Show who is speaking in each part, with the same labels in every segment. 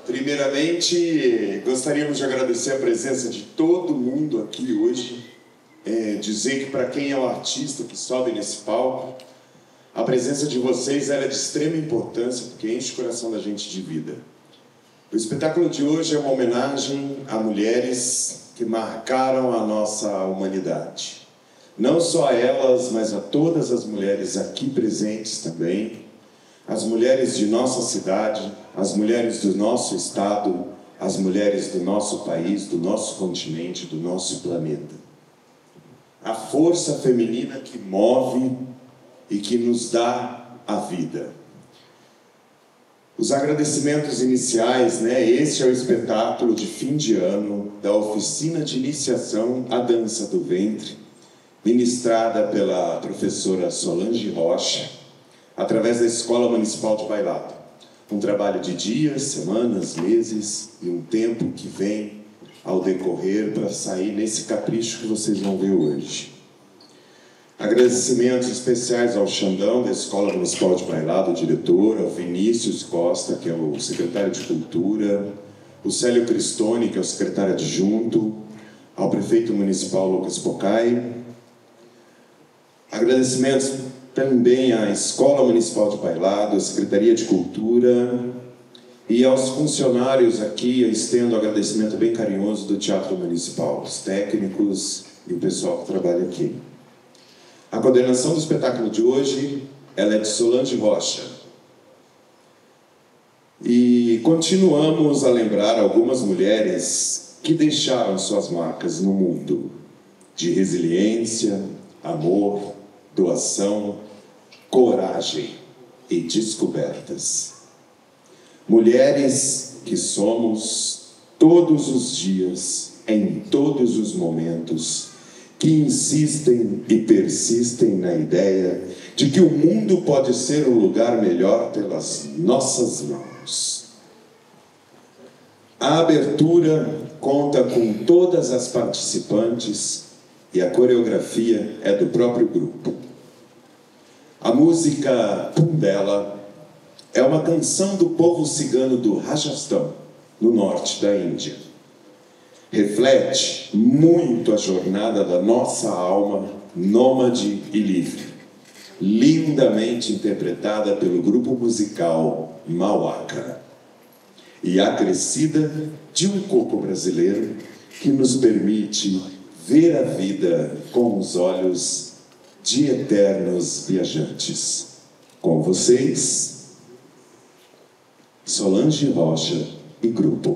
Speaker 1: Primeiramente, gostaríamos de agradecer a presença de todo mundo aqui hoje. Dizer que para quem é o artista que sobe nesse palco, a presença de vocês é de extrema importância, porque enche o coração da gente de vida. O espetáculo de hoje é uma homenagem a mulheres que marcaram a nossa humanidade. Não só a elas, mas a todas as mulheres aqui presentes também, as mulheres de nossa cidade, as mulheres do nosso estado, as mulheres do nosso país, do nosso continente, do nosso planeta. A força feminina que move e que nos dá a vida. Os agradecimentos iniciais, Este é o espetáculo de fim de ano da oficina de iniciação à dança do ventre, ministrada pela professora Solange Rocha, através da Escola Municipal de Bailado. Um trabalho de dias, semanas, meses e um tempo que vem ao decorrer para sair nesse capricho que vocês vão ver hoje. Agradecimentos especiais ao Xandão, da Escola Municipal de Bailado, o diretor, ao Vinícius Costa, que é o secretário de Cultura, o Célio Cristone, que é o secretário adjunto, ao prefeito municipal Lucas Pocai. Agradecimentos também à Escola Municipal de Bailado, à Secretaria de Cultura e aos funcionários aqui. Eu estendo um agradecimento bem carinhoso do Teatro Municipal, os técnicos e o pessoal que trabalha aqui. A coordenação do espetáculo de hoje ela é de Solange Rocha. E continuamos a lembrar algumas mulheres que deixaram suas marcas no mundo, de resiliência, amor, doação, coragem e descobertas. Mulheres que somos todos os dias, em todos os momentos, que insistem e persistem na ideia de que o mundo pode ser um lugar melhor pelas nossas mãos. A abertura conta com todas as participantes e a coreografia é do próprio grupo. A música Pundela é uma canção do povo cigano do Rajastão, no norte da Índia. Reflete muito a jornada da nossa alma nômade e livre, lindamente interpretada pelo grupo musical Mauaca, e acrescida de um coco brasileiro que nos permite ver a vida com os olhos de eternos viajantes. Com vocês, Solange Rocha e grupo.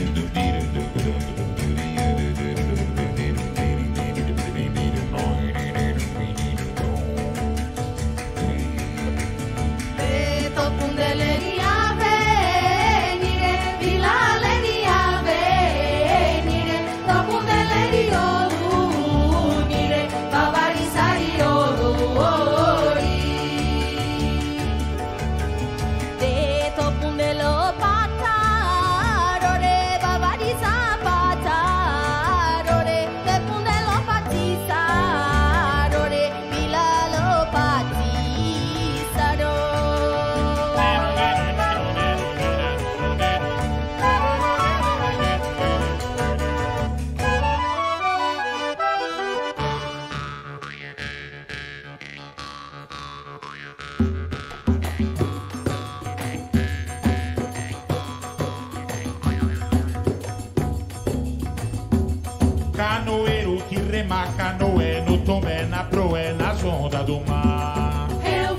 Speaker 2: Canoeiro que rema canoé no tomé, na proé, nas ondas do mar.
Speaker 3: Eu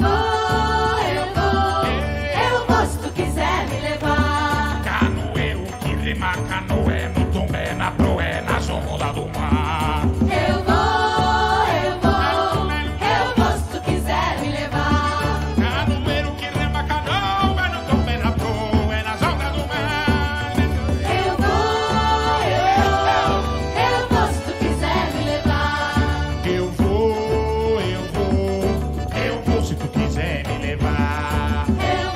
Speaker 3: vou, se tu quiser me levar.
Speaker 2: Canoeiro que rema canoé no tomé, na proé, nas ondas do mar.
Speaker 3: Eu vou, se tu quiser me levar.
Speaker 2: Canoeiro que rema canoé no tomé, na proé, nas ondas do mar.
Speaker 3: Eu vou, se tu quiser me levar.
Speaker 2: Eu vou se tu quiser me levar.
Speaker 3: Eu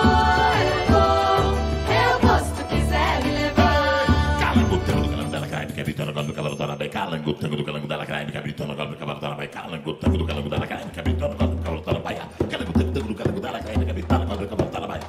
Speaker 3: vou, se tu quiser me levar.
Speaker 2: Calangutando do calango dela crime, que habitando o galo do cavalo da nabai. Calangutando do calango dela crime, que habitando o galo do cavalo da nabai. Calangutando do calango dela crime, que habitando o galo do cavalo da nabai. Calangutando do calango dela crime, que habitando o galo do cavalo da nabai.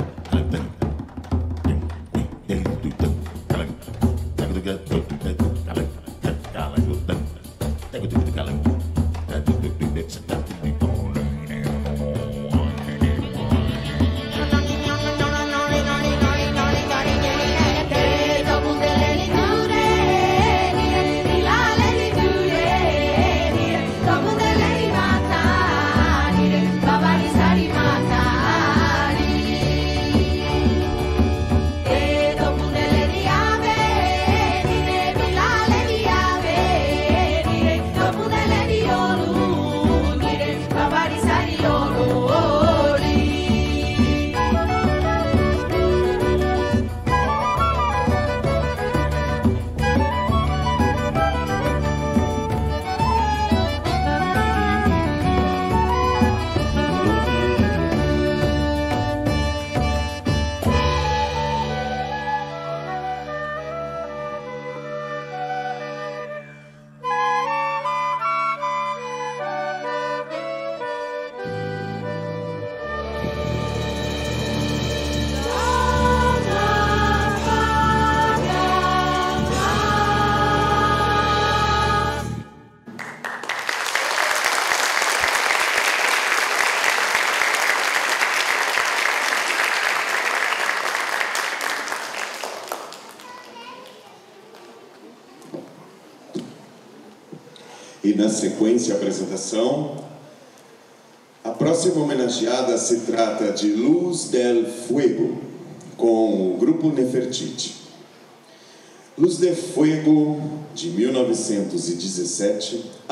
Speaker 1: E na sequência, a apresentação. A próxima homenageada se trata de Luz del Fuego, com o grupo Nefertiti. Luz del Fuego, de 1917 a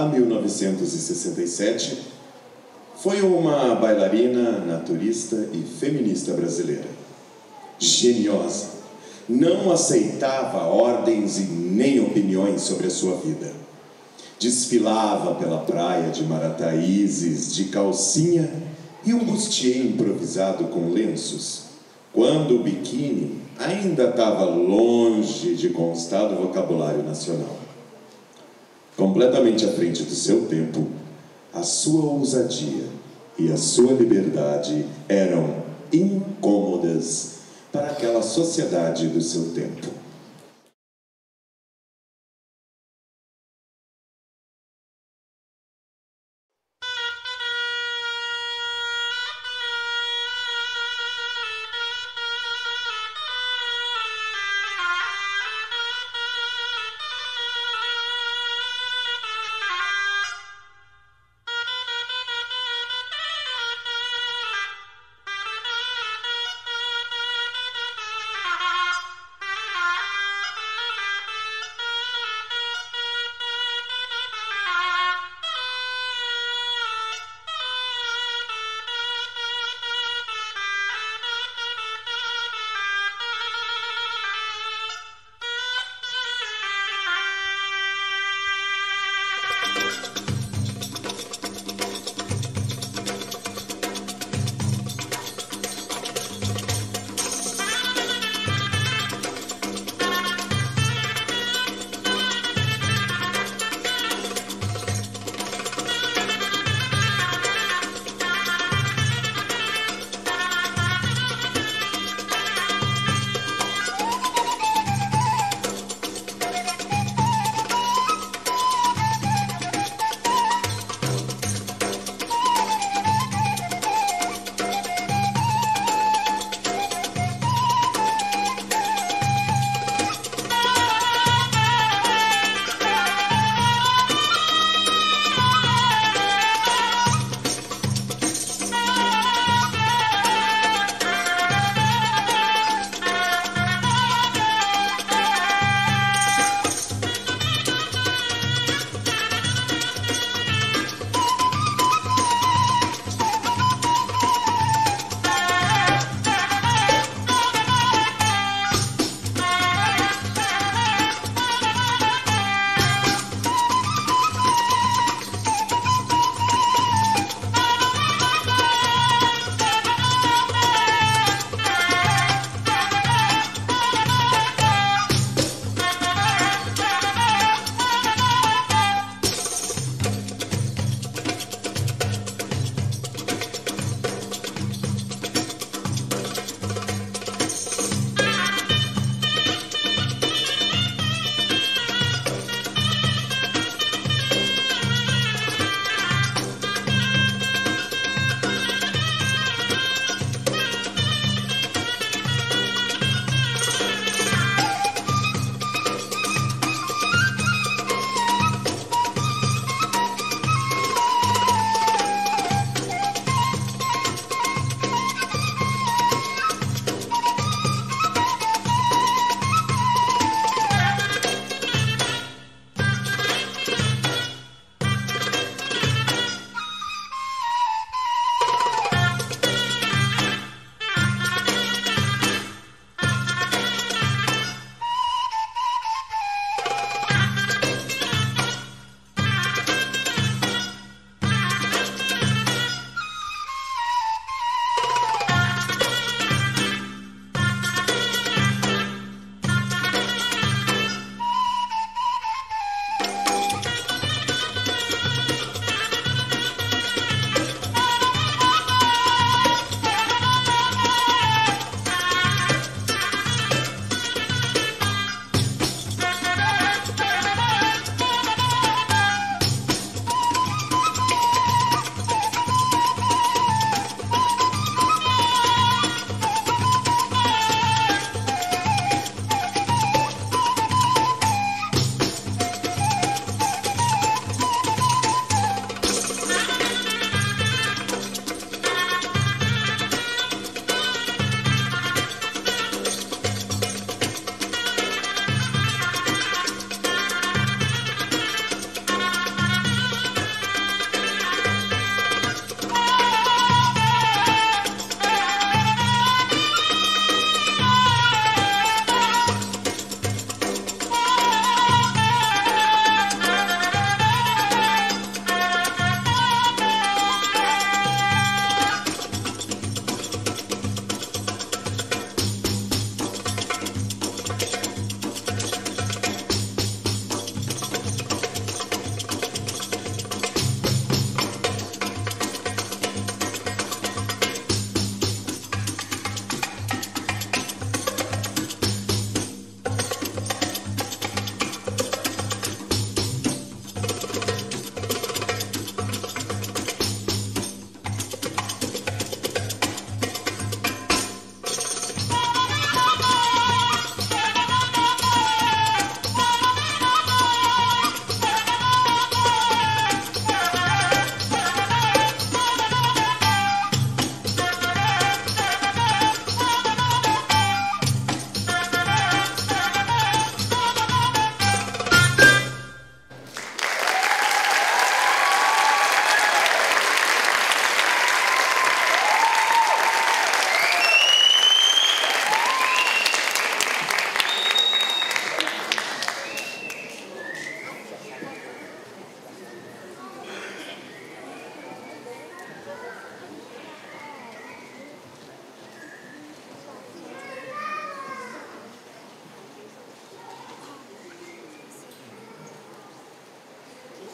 Speaker 1: 1967, foi uma bailarina, naturista e feminista brasileira. Geniosa, não aceitava ordens e nem opiniões sobre a sua vida. Desfilava pela praia de Marataízes de calcinha e um bustier improvisado com lenços, quando o biquíni ainda estava longe de constar do vocabulário nacional. Completamente à frente do seu tempo, a sua ousadia e a sua liberdade eram incômodas para aquela sociedade do seu tempo.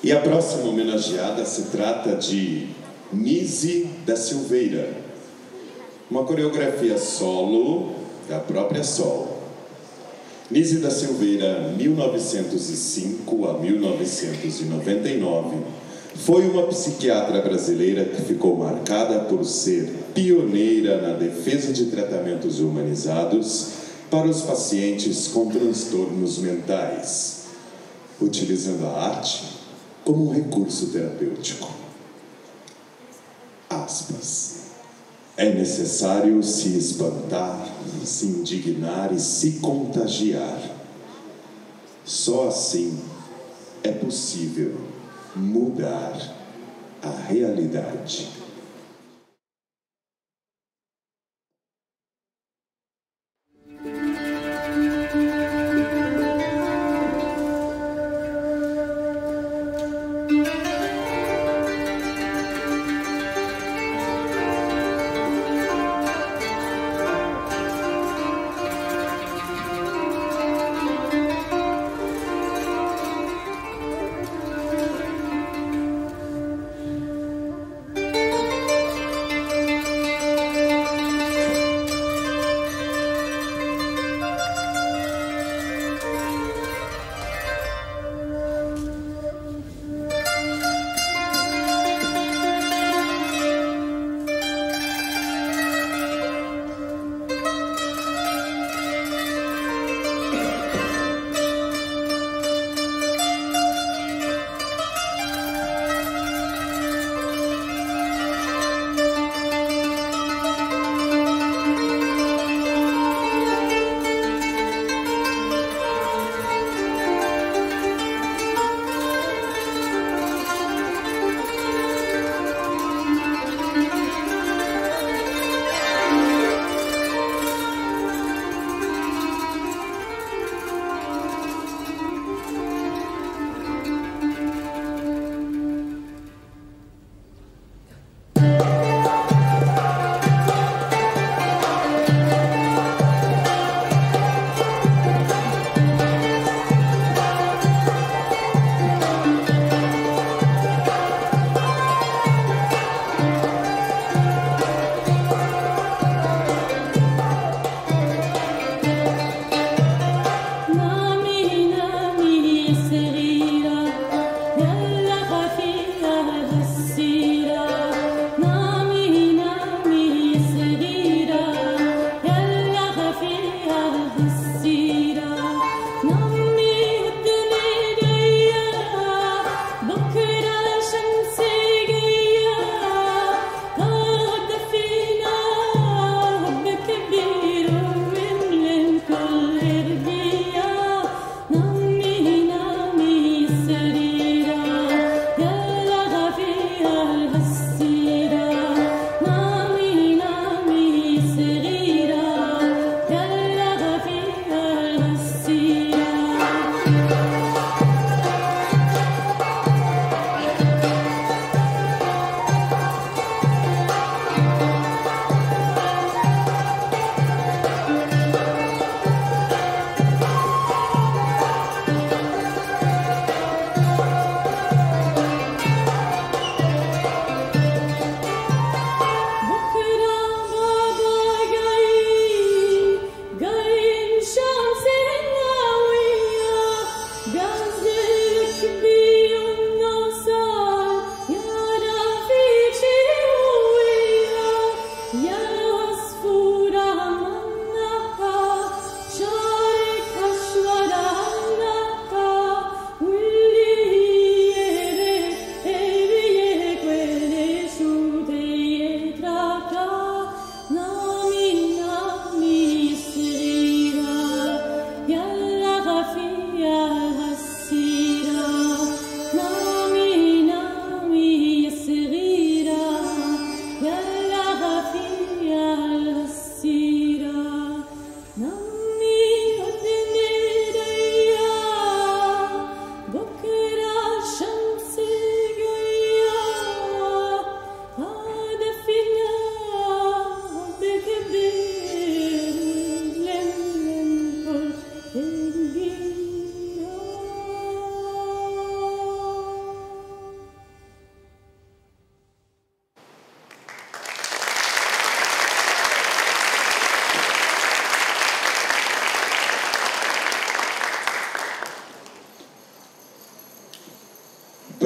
Speaker 1: E a próxima homenageada se trata de Nise da Silveira, uma coreografia solo da própria Sol. Nise da Silveira, 1905 a 1999, foi uma psiquiatra brasileira que ficou marcada por ser pioneira na defesa de tratamentos humanizados para os pacientes com transtornos mentais, utilizando a arte como um recurso terapêutico. Aspas. É necessário se espantar, se indignar e se contagiar. Só assim é possível mudar a realidade.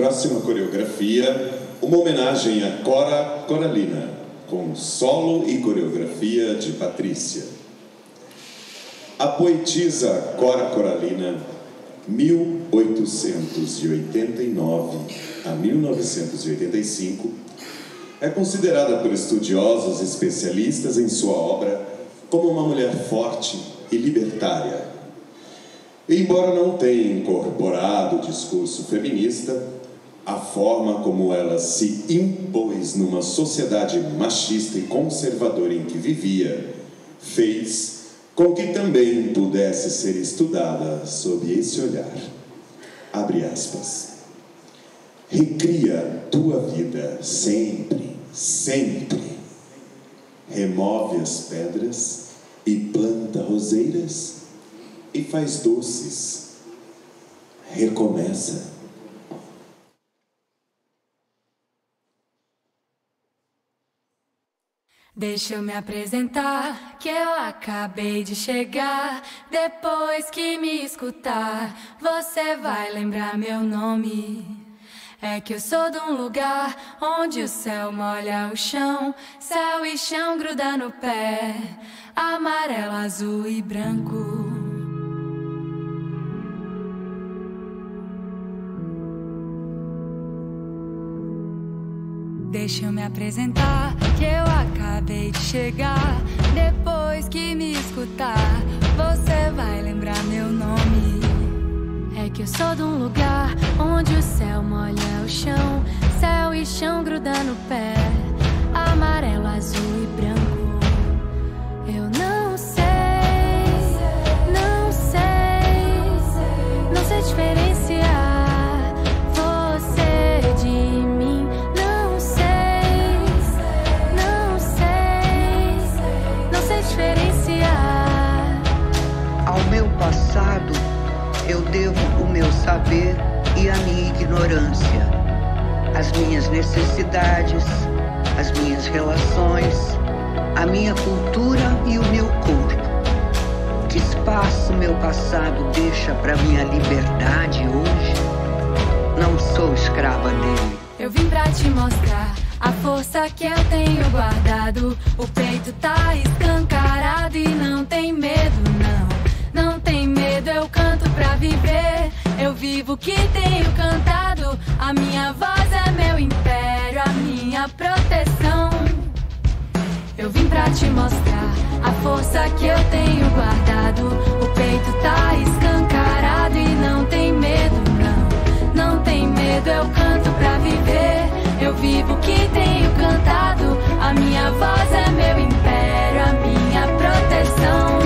Speaker 1: próxima coreografia, uma homenagem a Cora Coralina, com solo e coreografia de Patrícia. A poetisa Cora Coralina, 1889 a 1985, é considerada por estudiosos e especialistas em sua obra como uma mulher forte e libertária. Embora não tenha incorporado o discurso feminista, a forma como ela se impôs numa sociedade machista e conservadora em que vivia fez com que também pudesse ser estudada sob esse olhar. Abre aspas. Recria tua vida sempre, sempre. Remove as pedras e planta roseiras e faz doces. Recomeça.
Speaker 3: Deixa eu me apresentar, que eu acabei de chegar. Depois que me escutar, você vai lembrar meu nome. É que eu sou de um lugar onde o céu molha o chão, céu e chão gruda no pé, amarelo, azul e branco. Deixa eu me apresentar, que eu acabei de chegar. Depois que me escutar, você vai lembrar meu nome. É que eu sou de um lugar onde o céu molha o chão, céu e chão gruda no pé, amarelo, azul e branco. Eu não sei, não sei, não sei diferenciar você de mim. Não sei, não sei, não sei diferenciar.
Speaker 4: Ao meu passado eu devo o meu saber e a minha ignorância, as minhas necessidades, as minhas relações, a minha cultura e o meu corpo. Que espaço meu passado deixa para minha liberdade hoje? Não sou escrava dele.
Speaker 3: Eu vim pra te mostrar a força que eu tenho guardado. O peito tá escancarado e não tem medo, não. Não tem medo, eu canto pra viver. Eu vivo o que tenho cantado. A minha voz é meu império, a minha proteção. Eu vim pra te mostrar a força que eu tenho guardado. O peito tá escancarado e não tem medo, não. Não tem medo, eu canto pra viver. Eu vivo o que tenho cantado. A minha voz é meu império, a minha proteção.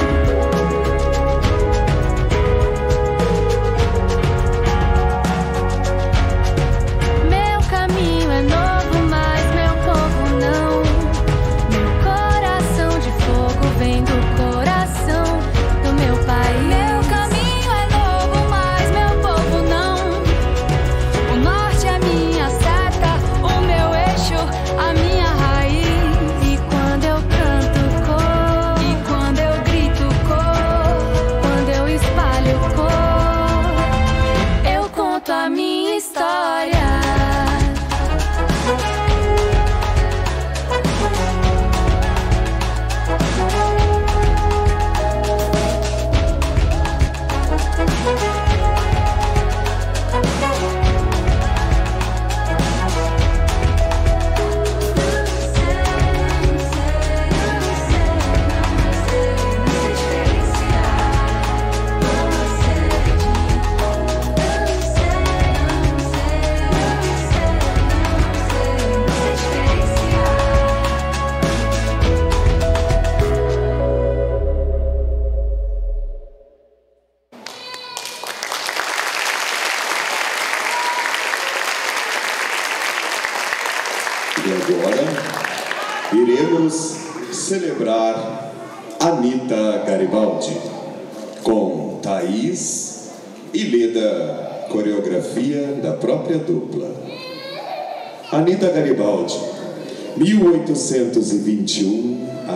Speaker 1: Celebrar Anita Garibaldi com Thaís e Leda, coreografia da própria dupla. Anita Garibaldi, 1821 a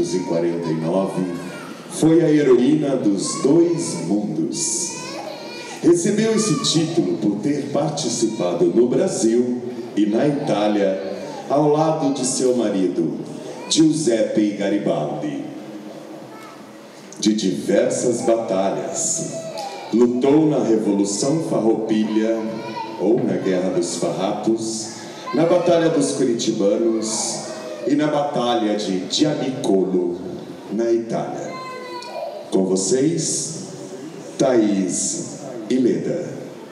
Speaker 1: 1849, foi a heroína dos dois mundos. Recebeu esse título por ter participado no Brasil e na Itália ao lado de seu marido, Giuseppe Garibaldi. De diversas batalhas, lutou na Revolução Farroupilha ou na Guerra dos Farrapos, na Batalha dos Curitibanos e na Batalha de Gianicolo, na Itália. Com vocês, Thaís Ileda.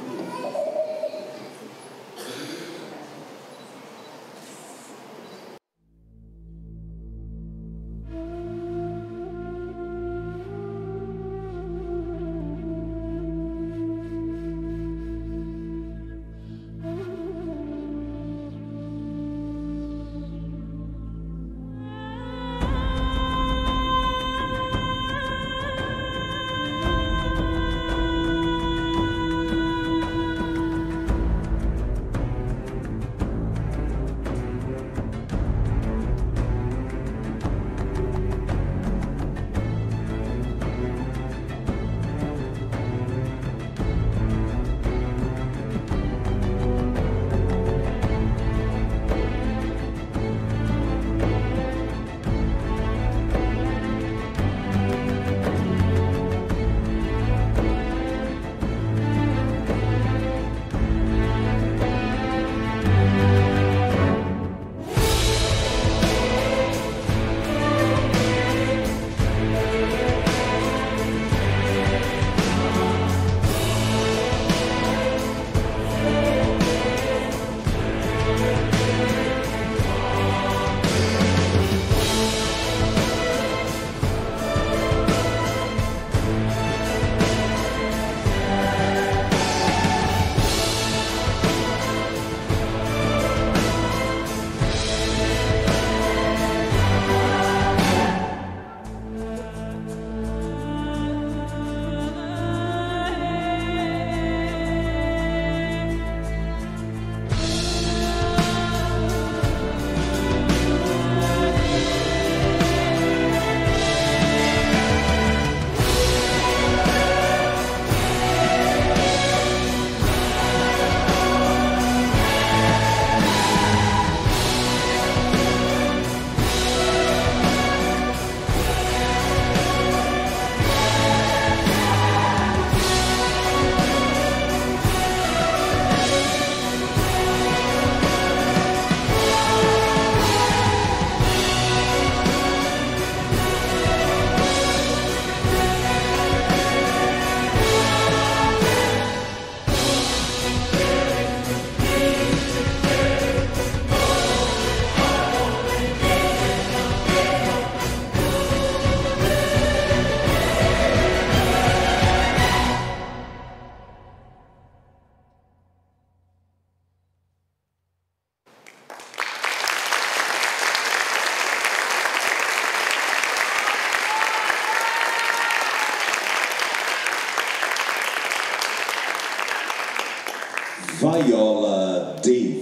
Speaker 1: Viola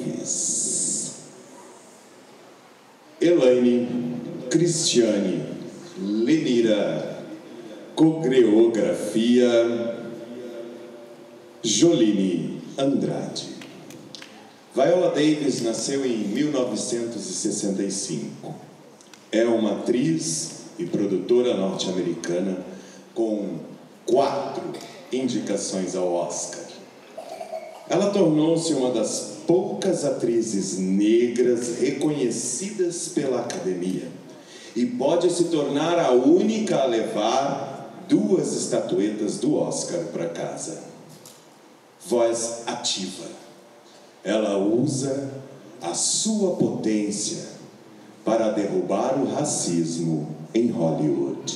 Speaker 1: Davis. Elaine Cristiane Lenira. Coreografia Joline Andrade. Viola Davis nasceu em 1965. É uma atriz e produtora norte-americana com 4 indicações ao Oscar. Ela tornou-se uma das poucas atrizes negras reconhecidas pela academia e pode se tornar a única a levar 2 estatuetas do Oscar para casa. Voz ativa. Ela usa a sua potência para derrubar o racismo em Hollywood.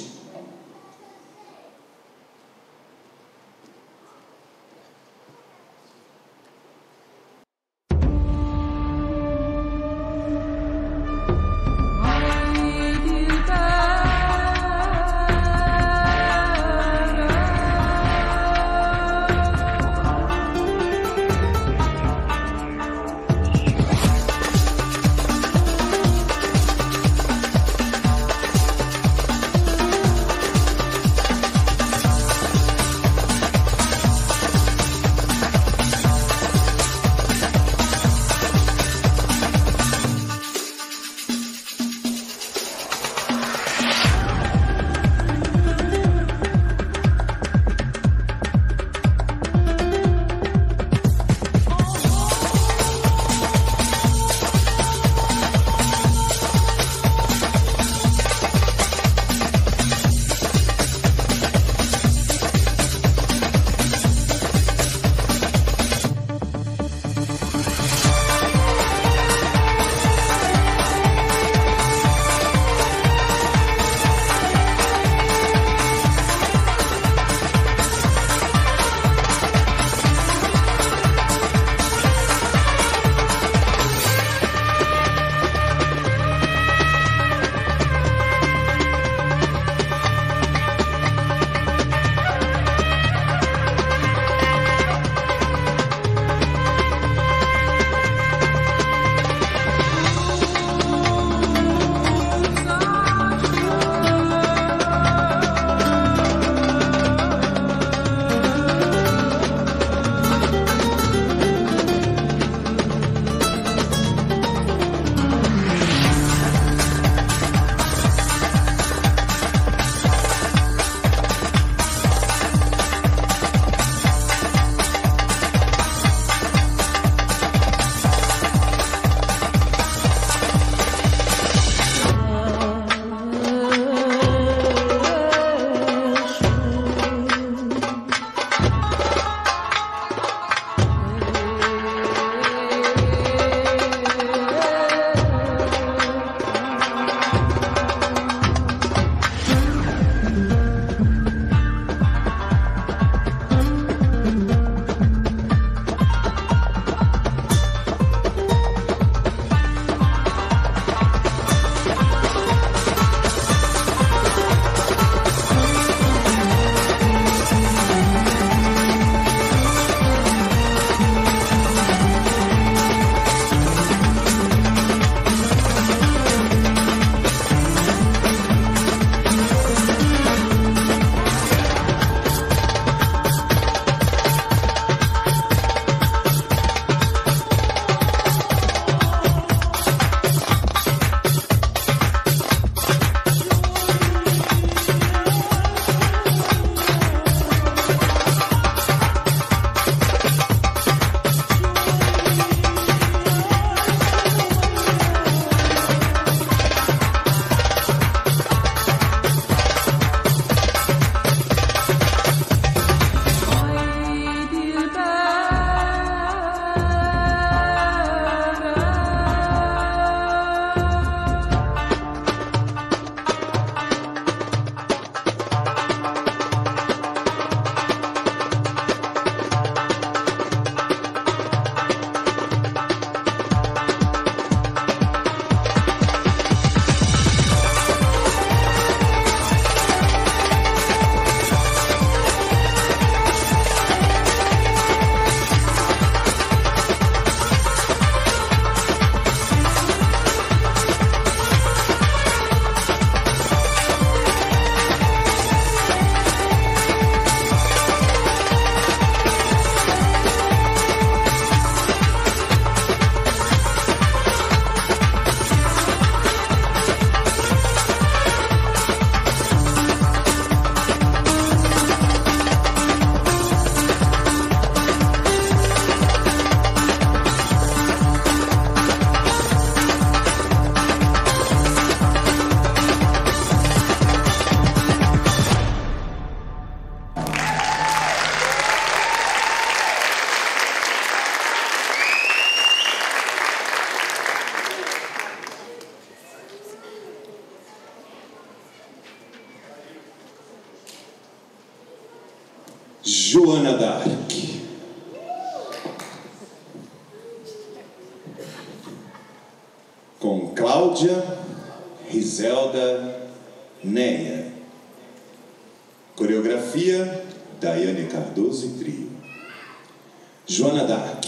Speaker 1: Cláudia Rizelda Neia. Coreografia, Daiane Cardoso e Trio. Joana d'Arc,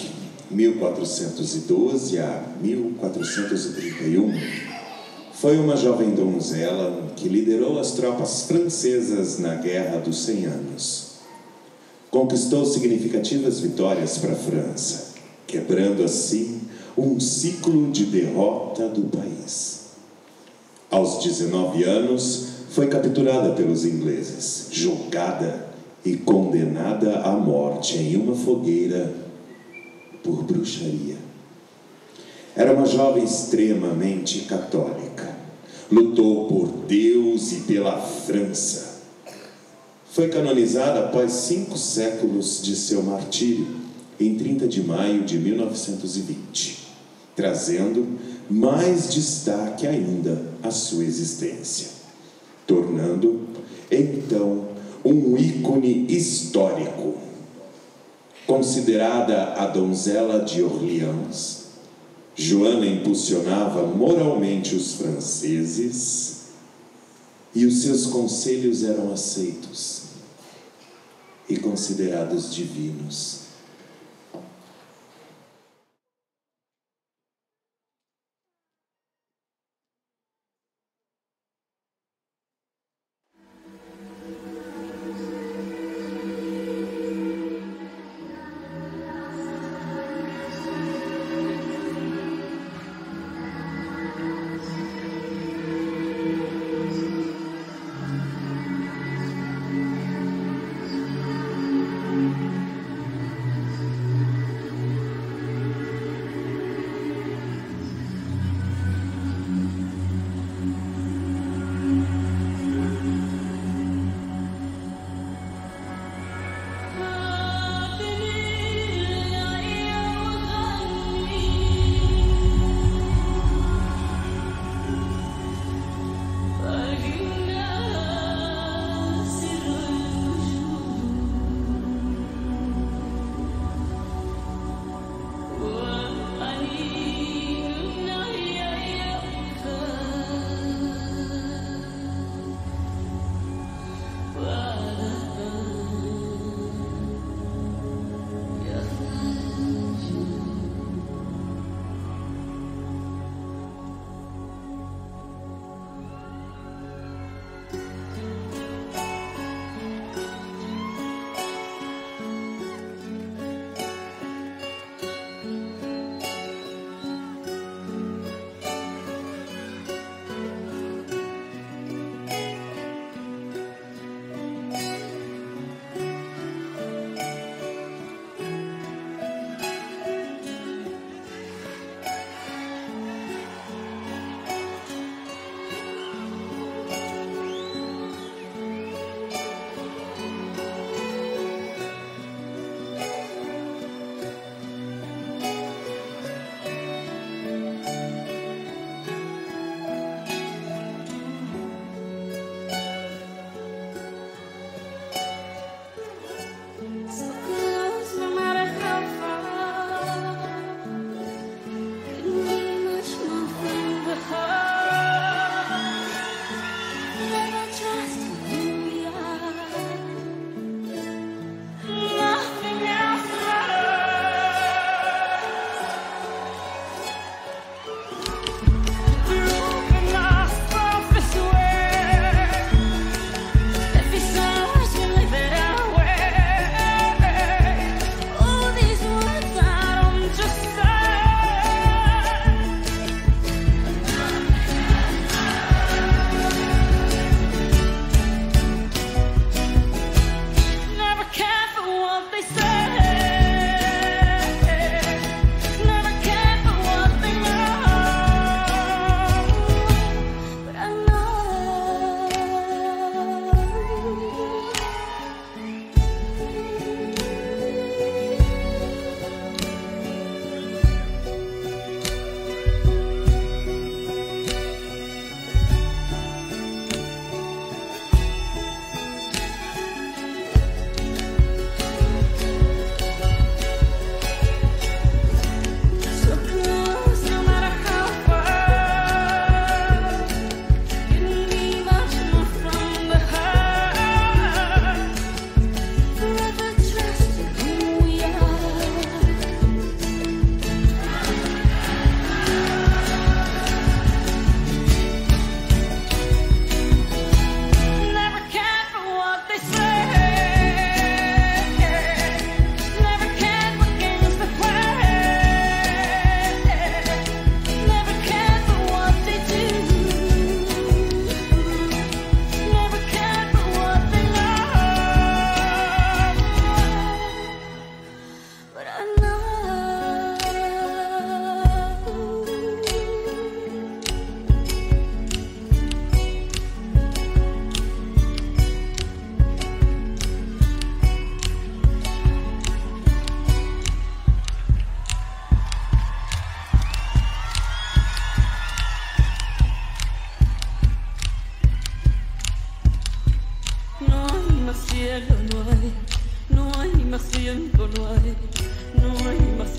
Speaker 1: 1412 a 1431. Foi uma jovem donzela que liderou as tropas francesas na Guerra dos 100 Anos. Conquistou significativas vitórias para a França, quebrando assim um ciclo de derrota do país. Aos 19 anos, foi capturada pelos ingleses, julgada e condenada à morte em uma fogueira por bruxaria. Era uma jovem extremamente católica. Lutou por Deus e pela França. Foi canonizada após 5 séculos de seu martírio, em 30 de maio de 1920, trazendo mais destaque ainda à sua existência, tornando, então, um ícone histórico. Considerada a donzela de Orleans, Joana impulsionava moralmente os franceses e os seus conselhos eram aceitos e considerados divinos.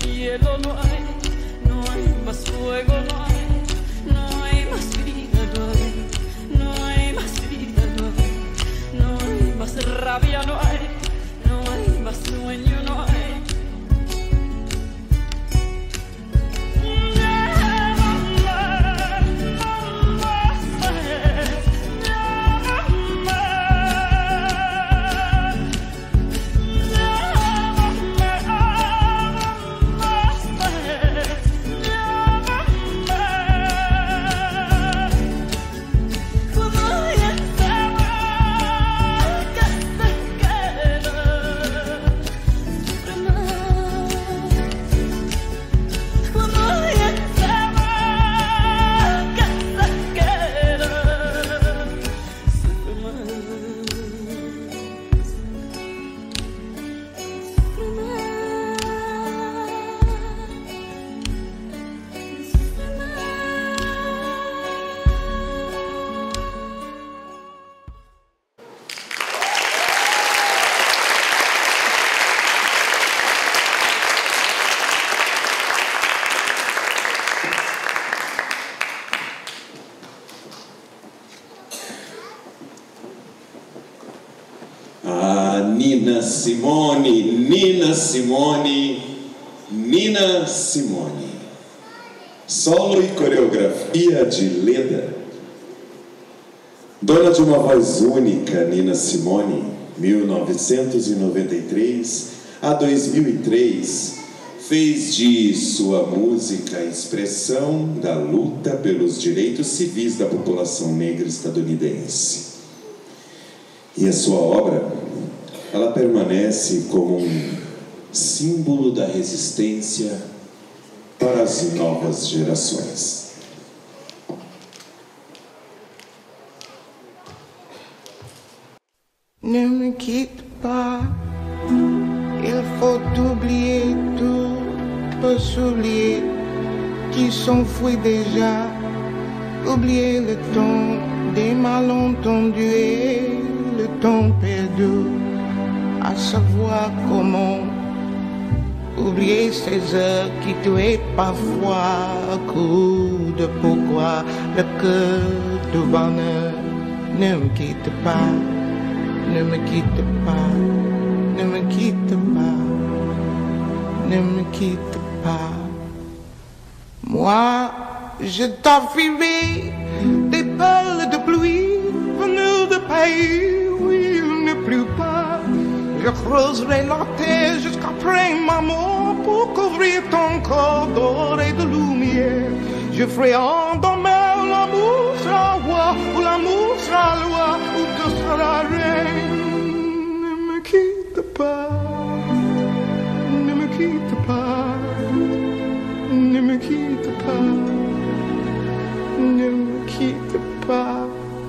Speaker 5: cielo no hay más fuego, no hay más vida, no hay más vida, no hay más rabia, no hay más sueño, no hay.
Speaker 1: Nina Simone. Solo e coreografia de Leda. Dona de uma voz única, Nina Simone, 1993 a 2003, fez de sua música a expressão da luta pelos direitos civis da população negra estadunidense. E a sua obra, ela permanece como um símbolo da resistência para as novas gerações.
Speaker 6: Ne me quitte pas, il faut oublier tout, peut s'oublier qui s'enfuit déjà, oublier le temps des malentendus et le temps perdu, à savoir comment oublier ces heures qui tuaient parfois à coup de pourquoi le cœur du bonheur. Ne me quitte pas, ne me quitte pas, ne me quitte pas, ne me quitte pas. Moi, je t'offrirai des perles de pluie venues de pays où il ne pleut pas. Je creuserai la terre jusqu'après ma mort pour couvrir ton corps d'or et de lumière. Je ferai endormir l'amour sera roi, ou l'amour sera loi, ou tu seras reine. Ne me quitte pas, ne me quitte pas, ne me quitte pas, ne me quitte pas.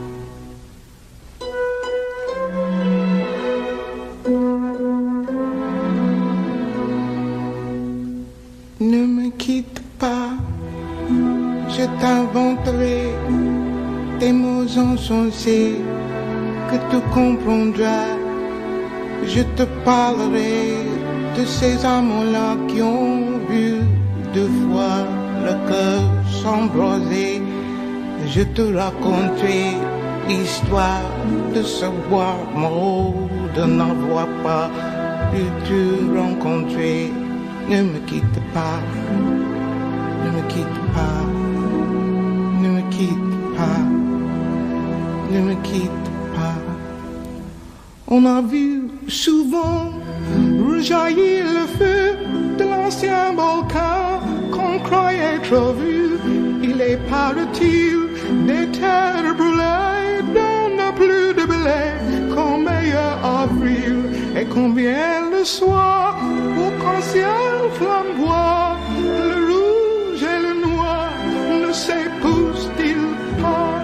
Speaker 6: Ne me quitte pas, je t'inventerai des mots insensés que tu comprendras. Je te parlerai de ces amants-là qui ont vu deux fois le cœur s'embraser. Je te raconterai l'histoire de ce bois mort, de n'avoir pas pu te rencontrer. Ne me quitte pas, ne me quitte pas, ne me quitte pas, ne me quitte pas. On a vu souvent rejaillir le feu de l'ancien volcan qu'on croyait trop vu. Il est paraît-il des terres brûlées, dont n'a plus de blé qu'en meilleur avril. Et combien le soir, où quand ciel flamboie, le rouge et le noir ne s'épousent-ils pas?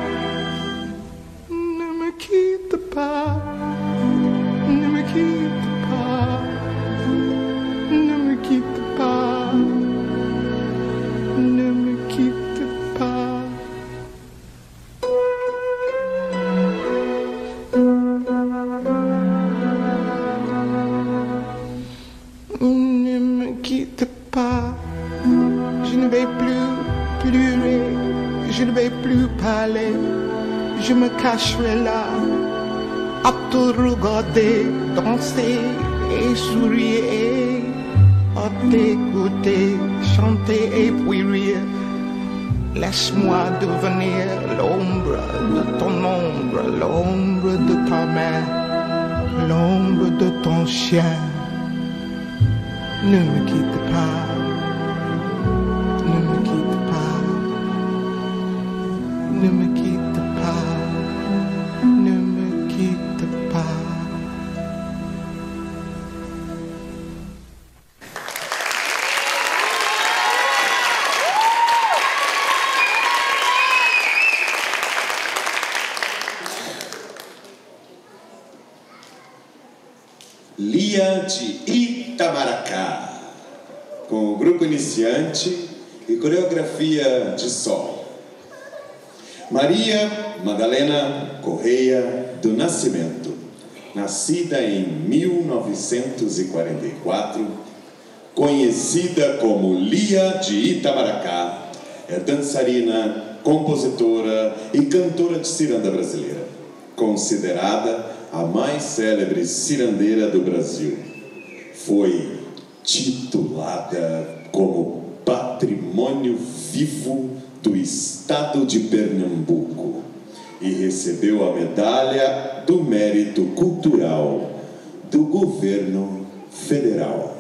Speaker 6: Ne me quitte pas, ne me quitte pas, ne me quitte pas, ne me quitte pas. Ne me quitte pas. parler, je me cacherai là, à te regarder, danser et sourire, à t'écouter, chanter et puis rire. Laisse-moi devenir l'ombre de ton ombre, l'ombre de ta main, l'ombre de ton chien. Ne me quitte pas, ne me quitte pas, ne me quitte pas, ne me quitte pas.
Speaker 1: Lia de Itamaracá, com o grupo iniciante e coreografia de sol. Maria Madalena Correia do Nascimento, nascida em 1944, conhecida como Lia de Itamaracá, é dançarina, compositora e cantora de ciranda brasileira, considerada a mais célebre cirandeira do Brasil. Foi titulada como Patrimônio Vivo do Estado de Pernambuco e recebeu a Medalha do Mérito Cultural do Governo Federal.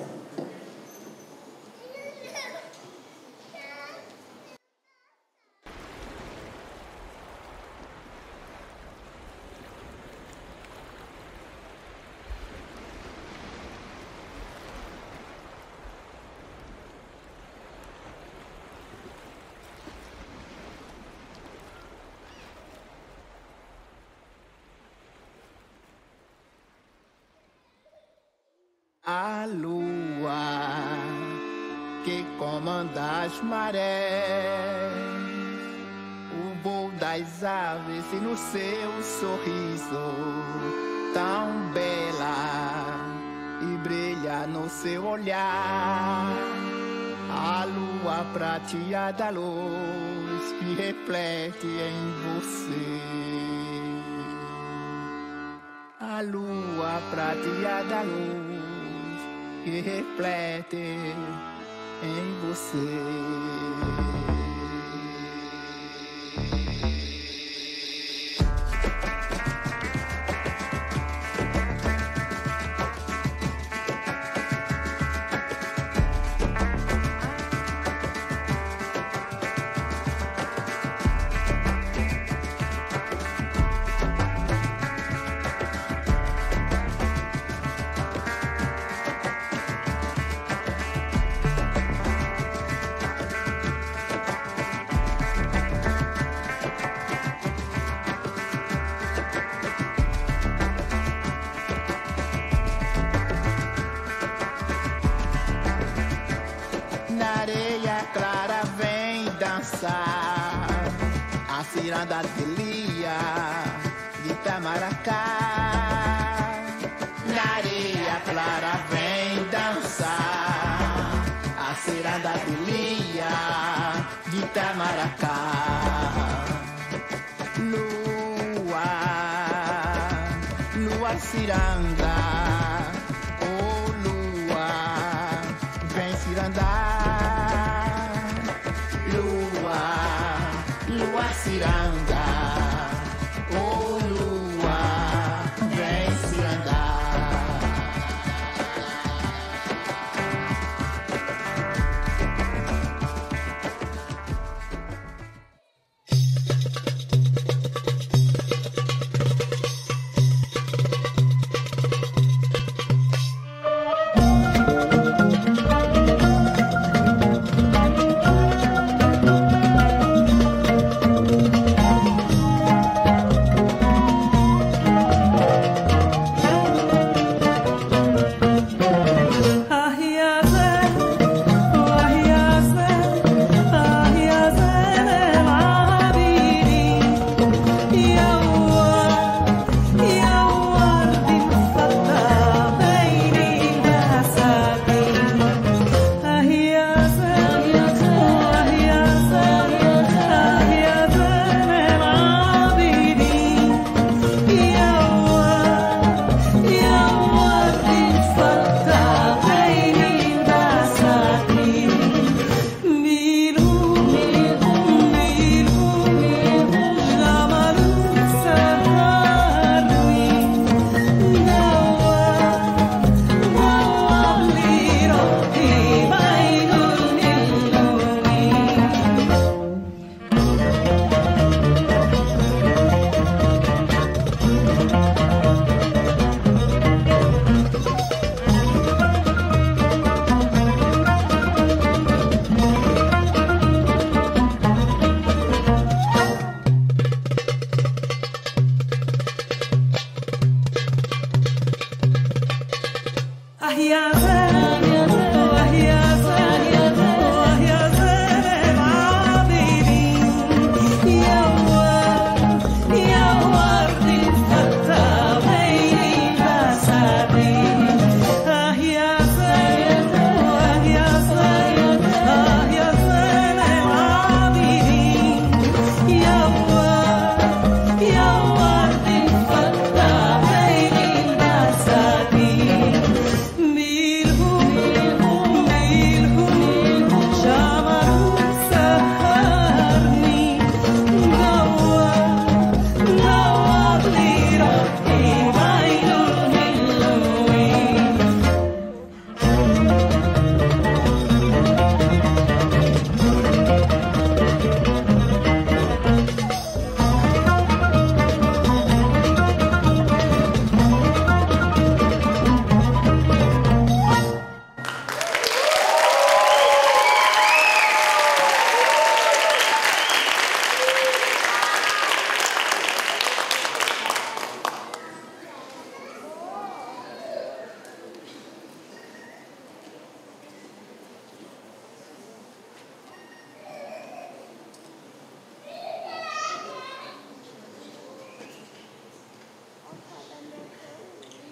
Speaker 6: A lua que comanda as marés, o voo das aves e no seu sorriso tão bela e brilha no seu olhar. A lua prateada, luz que reflete em você. A lua prateada, luz que reflete em você. A ciranda de Lia de Itamaracá. Na areia clara vem dançar a ciranda de Lia de Itamaracá. Lua, lua ciranda, oh lua, vem cirandar. Lua ciranda, oh lua, vem cirandar.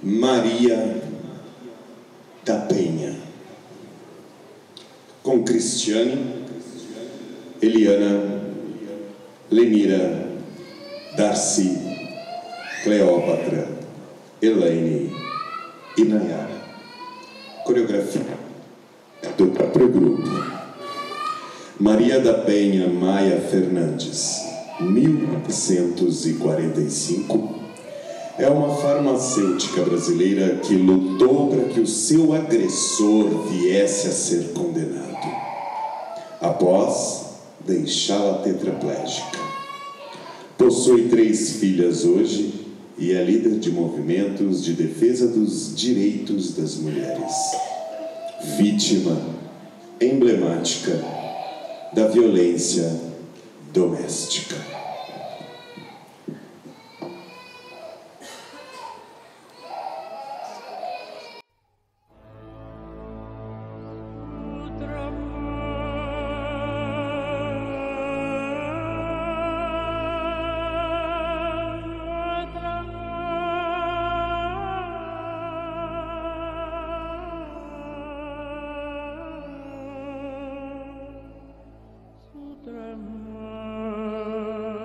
Speaker 1: Maria da Penha, com Cristiane, Eliana, Lenira, Darcy, Cleópatra, Elaine e Nayara. Coreografia do próprio grupo. Maria da Penha Maia Fernandes, 1945, é uma farmacêutica brasileira que lutou para que o seu agressor viesse a ser condenado, após deixá-la tetraplégica. Possui 3 filhas hoje e é líder de movimentos de defesa dos direitos das mulheres. Vítima emblemática da violência doméstica.
Speaker 5: Sutra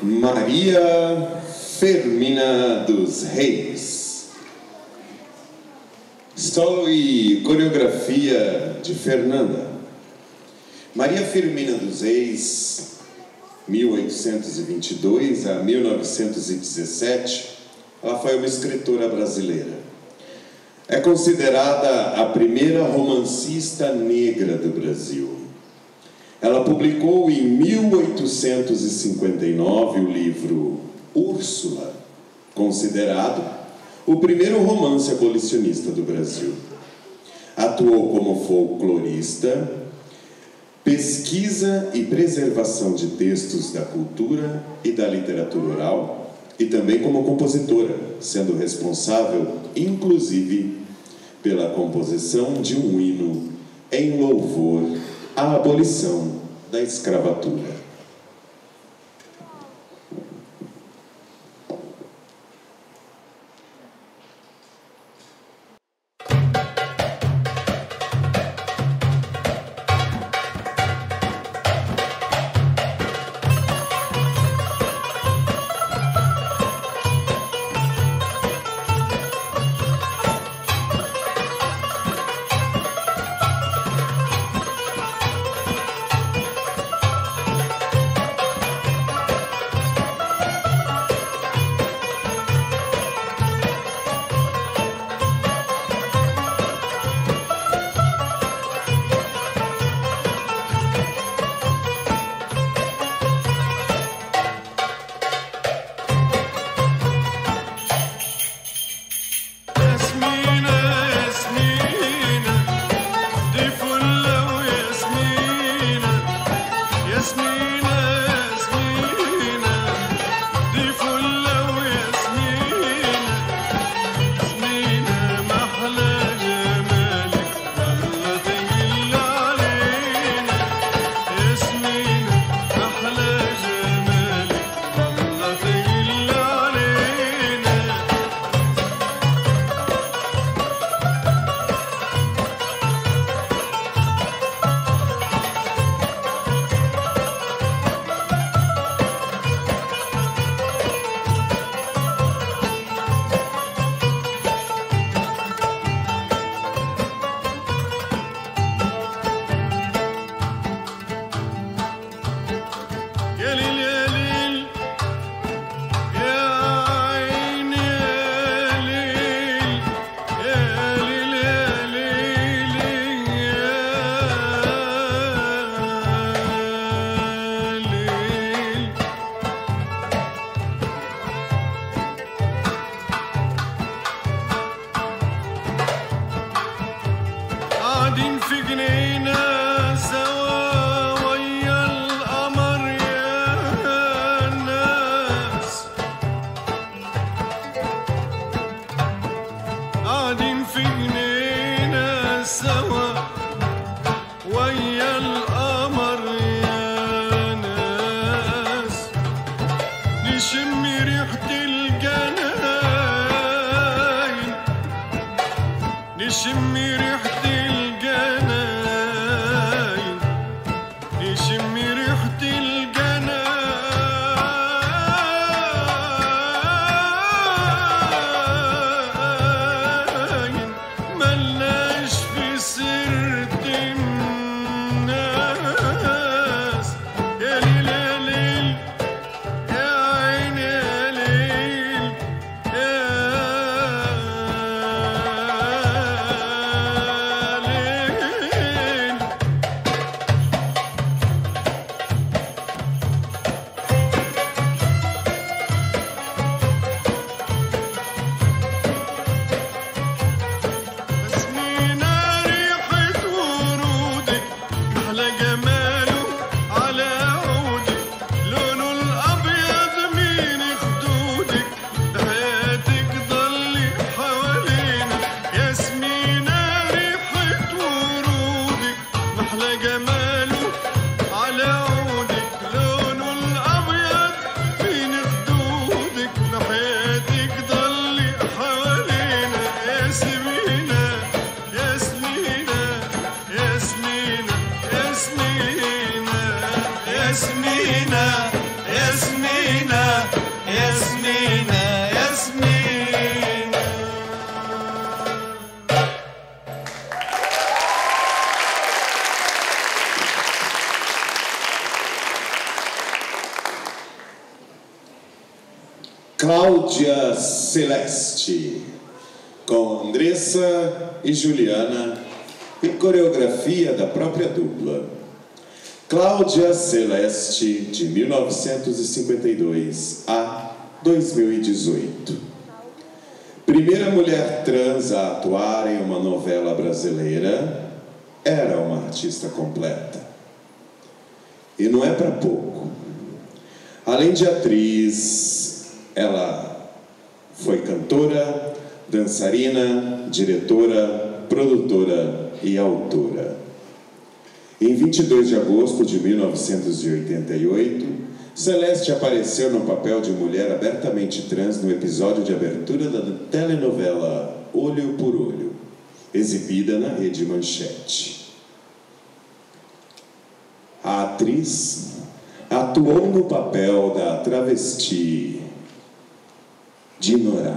Speaker 1: Maria Firmina dos Reis. Solo e coreografia de Fernanda. Maria Firmina dos Reis, 1822 a 1917, ela foi uma escritora brasileira. É considerada a primeira romancista negra do Brasil. Ela publicou em 1859 o livro Úrsula, considerado o primeiro romance abolicionista do Brasil. Atuou como folclorista, pesquisa e preservação de textos da cultura e da literatura oral, e também como compositora, sendo responsável, inclusive, pela composição de um hino em louvor à abolição da escravatura.
Speaker 7: Yasmina, Yasmina.
Speaker 1: Cláudia Celeste, com Andressa e Juliana, e coreografia da própria dupla. Cláudia Celeste, de 1952 a 2018. Primeira mulher trans a atuar em uma novela brasileira, era uma artista completa. E não é para pouco. Além de atriz, ela foi cantora, dançarina, diretora, produtora e autora. Em 22 de agosto de 1988, Celeste apareceu no papel de mulher abertamente trans no episódio de abertura da telenovela Olho por Olho, exibida na Rede Manchete. A atriz atuou no papel da travesti Dinorah.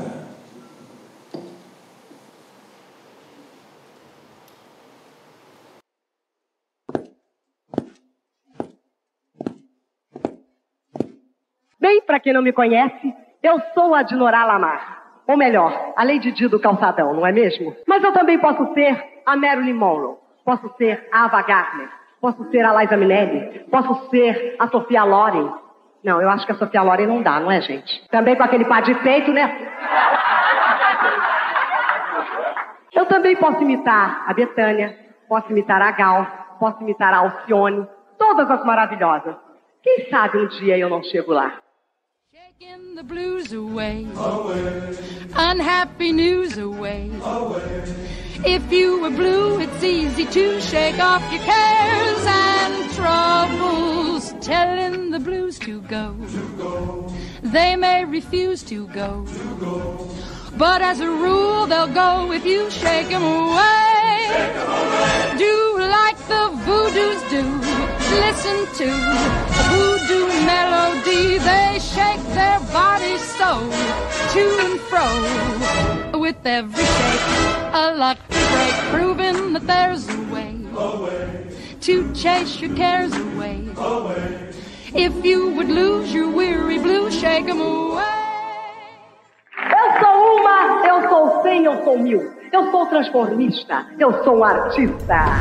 Speaker 8: Bem, para quem não me conhece, eu sou a Dinorah Lamar. Ou melhor, a Lady Di do Calçadão, não é mesmo? Mas eu também posso ser a Marilyn Monroe, posso ser a Ava Gardner, posso ser a Liza Minnelli, posso ser a Sophia Loren. Não, eu acho que a Sophia Loren não dá, não é, gente? Também com aquele par de peito, né? Eu também posso imitar a Bethânia, posso imitar a Gal, posso imitar a Alcione, todas as maravilhosas. Quem sabe um dia eu não chego lá.
Speaker 3: Shaking the blues away, unhappy news away. If you were blue, it's easy to shake off your cares and troubles. Telling the blues to go, they may refuse to go, but as a rule they'll go if you shake them away. Do like the voodoos do, listen to a voodoo melody. They shake their bodies so, to and fro. With every shake, a lucky break, proving that there's a way to chase your cares away. If you would lose your weary blues, shake them away.
Speaker 8: Eu sou uma, eu sou 100, eu sou 1000. Eu sou transformista, eu sou um artista.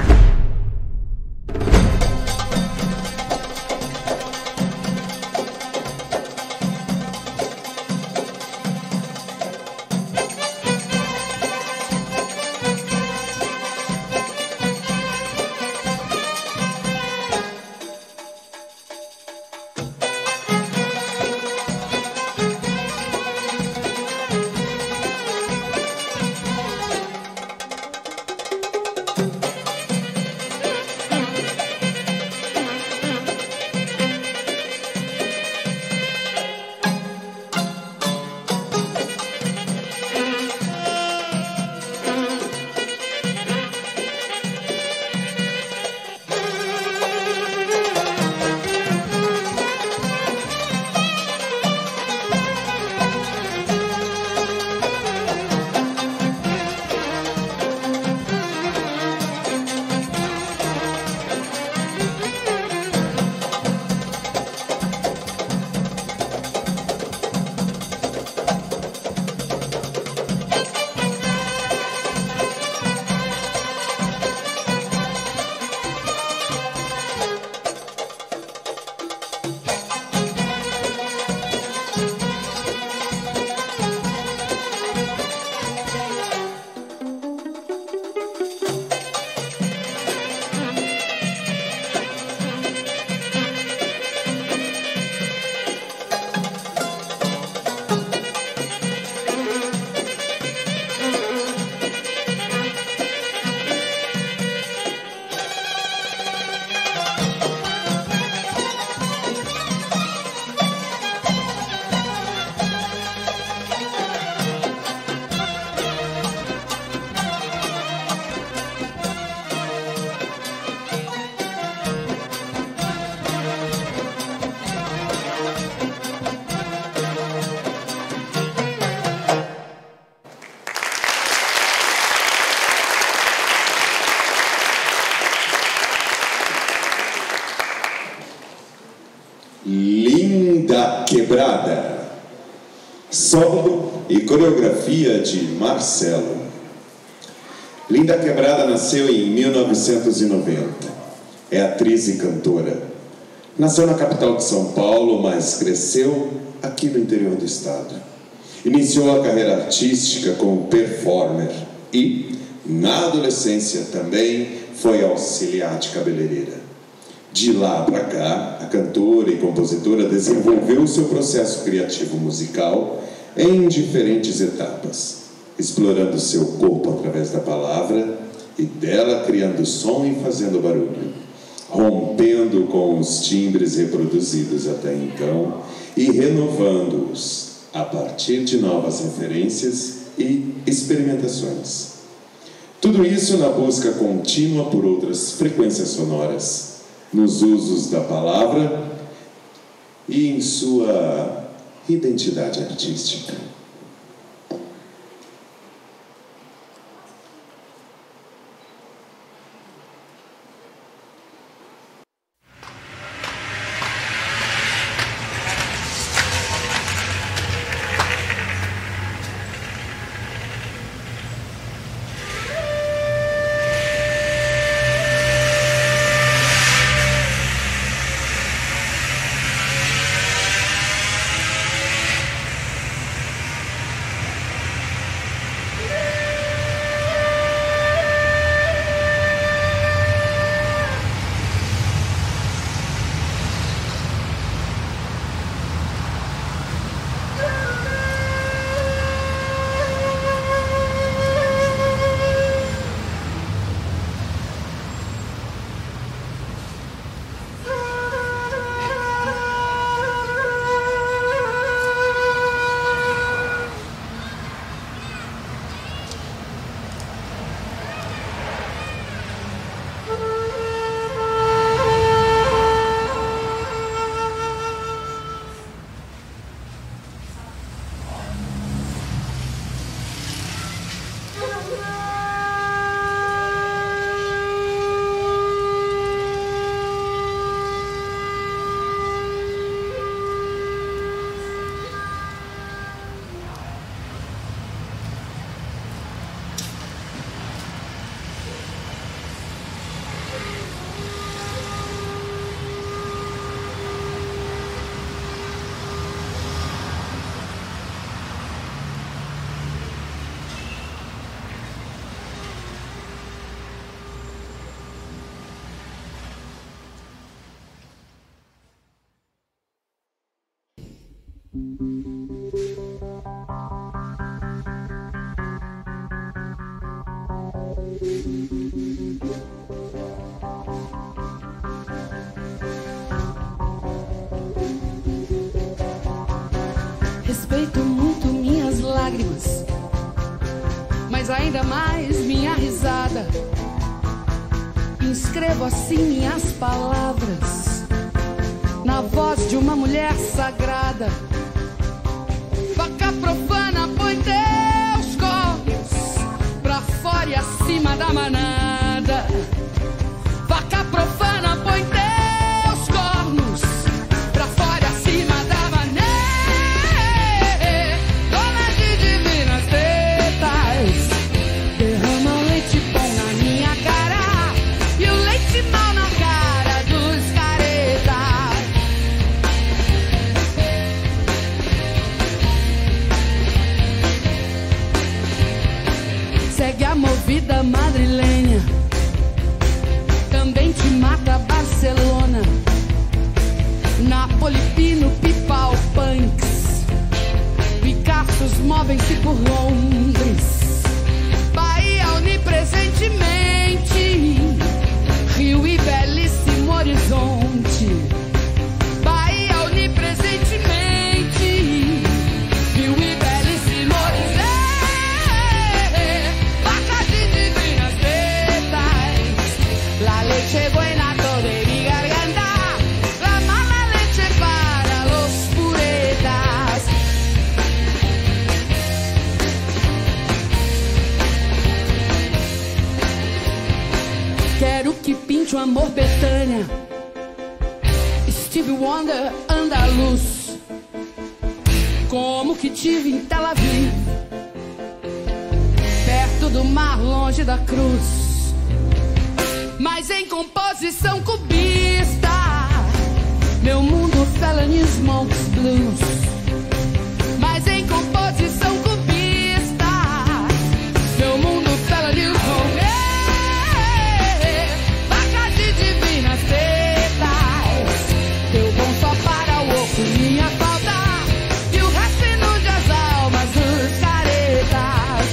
Speaker 1: Quebrada. Solo e coreografia de Marcelo. Linda Quebrada nasceu em 1990. É atriz e cantora. Nasceu na capital de São Paulo, mas cresceu aqui no interior do estado. Iniciou a carreira artística como performer e, na adolescência, também foi auxiliar de cabeleireira. De lá para cá, a cantora e compositora desenvolveu o seu processo criativo musical em diferentes etapas, explorando seu corpo através da palavra e dela criando som e fazendo barulho, rompendo com os timbres reproduzidos até então e renovando-os a partir de novas referências e experimentações. Tudo isso na busca contínua por outras frequências sonoras, nos usos da palavra e em sua identidade artística.
Speaker 5: Respeito muito minhas lágrimas, mas ainda mais minha risada. Inscrevo assim minhas palavras na voz de uma mulher sagrada. Vaca profana, põe teus cornos pra fora e acima da manada. Vaca profana, põe teus cornos pra fora e acima da manada. Dona de divinas tetas, derrama leite bom na minha cara e o leite mal na cara dos caretas. Segue a movida madrilenha, também te mata Barcelona, Nápoles, Pino, Pipal, Punks, Picassos movem-se por Londres, Bahia onipresentemente, Rio e belíssimo horizonte, Bahia onipresentemente, Rio e belíssimo horizonte. Vaca de divinas tetas, la leche buena toda mi garganta, la mala leche para los puretas. Quero que pinte o amor Betânia, Stevie Wonder andaluz,
Speaker 7: como que tive em Tel Aviv, perto do mar, longe da cruz, mas em composição cubista. Meu mundo Felonies Monks Blues, mas em composição cubista. Meu mundo Felonies Monks, vacas de divinas tetas, teu bom só para o oco, minha falta, e o resto inunde as almas dos caretas.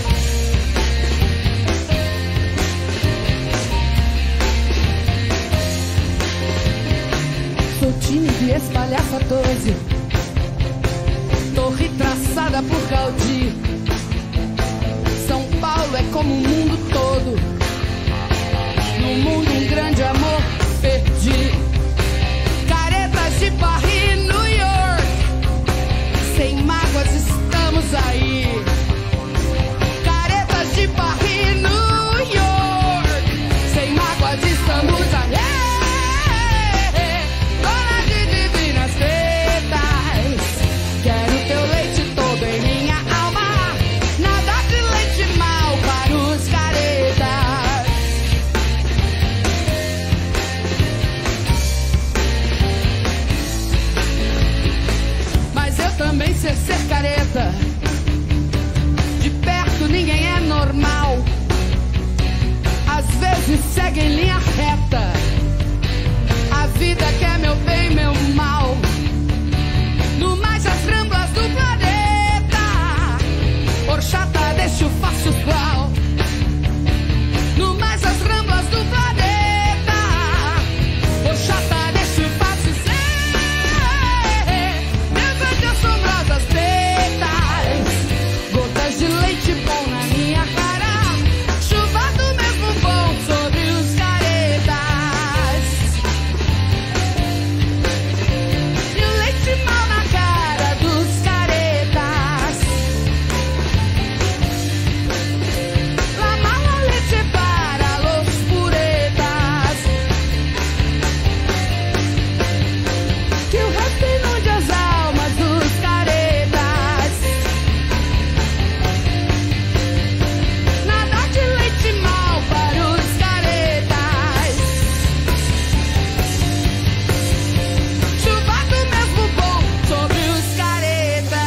Speaker 7: Sou tímido e espalhafatoso, torre traçada por Gaudí. São Paulo é como o mundo todo, no mundo um grande amor perdi. Caretas de Paris, New York, sem mágoas estamos aí. Caretas de Paris, New York, sem mágoas estamos aí. Dona de divinas tetas, quero teu leite todo em minha alma, nada de leite mal para os caretas. Mas eu também sei ser careta, de perto ninguém é normal, às vezes segue em linha reta, a vida quer meu bem, meu mal. No mais as ramblas do planeta, horchata deixa o fácil qual. No mais as ramblas do planeta, horchata deixa o fácil ser. Deusas de assombrosas tetas, gotas de leite bom na minha cara, chuva do mesmo bom sobre os caretas. E o leite mal na cara dos caretas. La mala leche para los puretas, que o resto inunde as almas dos caretas. Nada de leite mal para os caretas. Chuva do mesmo bom sobre os caretas.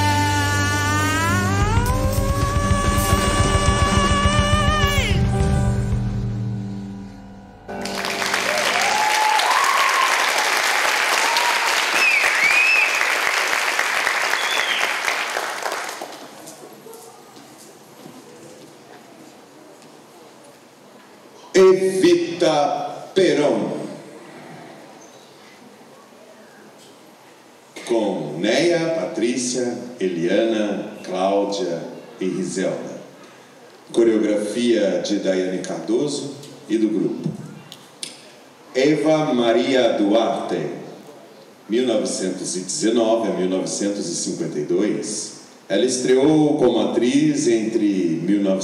Speaker 1: Evita Peron, com Neia, Patrícia, Eliana, Cláudia e Rizelda. Coreografia de Daiane Cardoso e do grupo. Eva Maria Duarte, 1919 a 1952. Ela estreou como atriz entre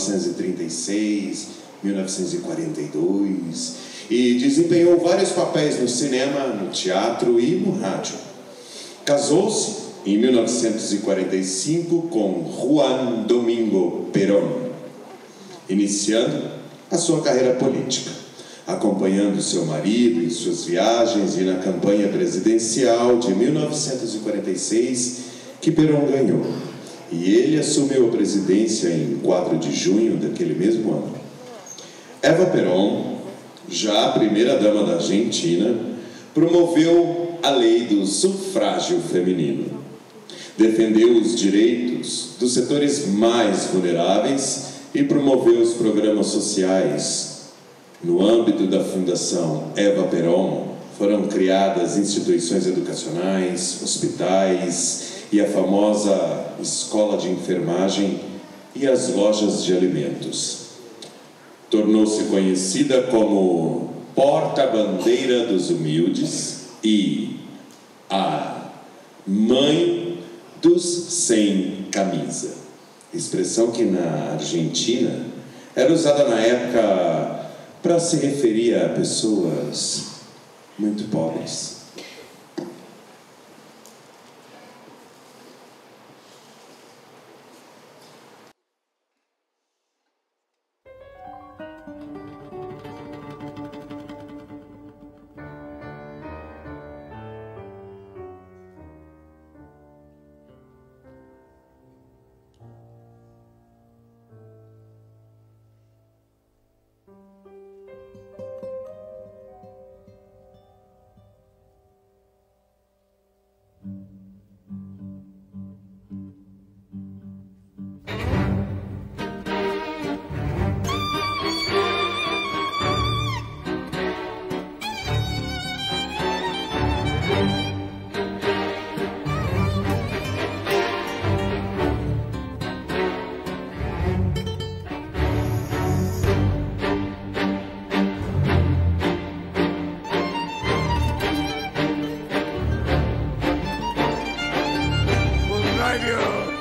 Speaker 1: 1936 e 1942 e desempenhou vários papéis no cinema, no teatro e no rádio. Casou-se em 1945 com Juan Domingo Perón, iniciando a sua carreira política, acompanhando seu marido em suas viagens e na campanha presidencial de 1946, que Perón ganhou. E ele assumiu a presidência em 4 de junho daquele mesmo ano. Eva Perón, já a primeira-dama da Argentina, promoveu a lei do sufrágio feminino. Defendeu os direitos dos setores mais vulneráveis e promoveu os programas sociais. No âmbito da Fundação Eva Perón, foram criadas instituições educacionais, hospitais e a famosa escola de enfermagem e as lojas de alimentos. Tornou-se conhecida como porta-bandeira dos humildes e a mãe dos sem camisa. Expressão que na Argentina era usada na época para se referir a pessoas muito pobres.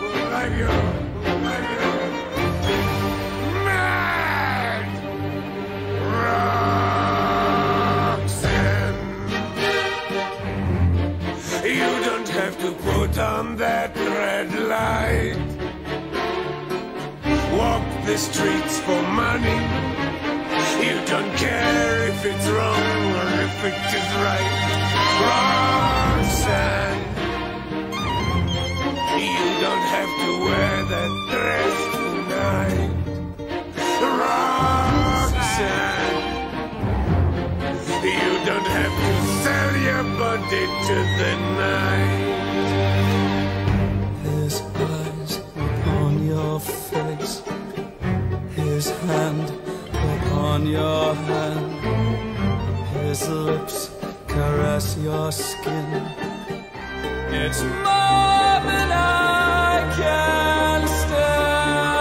Speaker 9: like you, mad Roxanne. You don't have to put on that red light. Walk the streets for money. You don't care if it's wrong or if it is right. Roxanne, you don't have to wear that dress tonight. Roxanne, you don't have to sell your body to the night.
Speaker 10: His eyes upon your face, his hand upon your hand, his lips caress your skin. It's more than I can stand.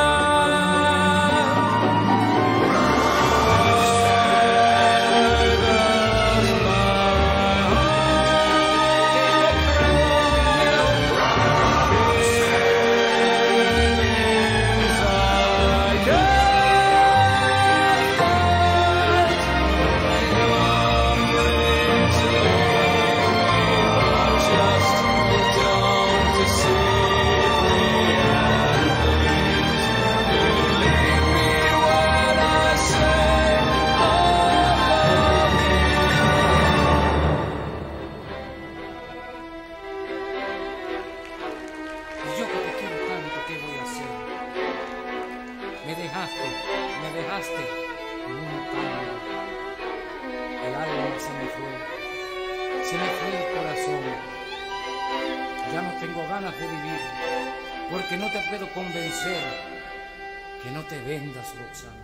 Speaker 11: Me dejaste en una cámara. El alma se me fue el corazón. Ya no tengo ganas de vivir, porque no te puedo convencer que no te vendas, Roxana.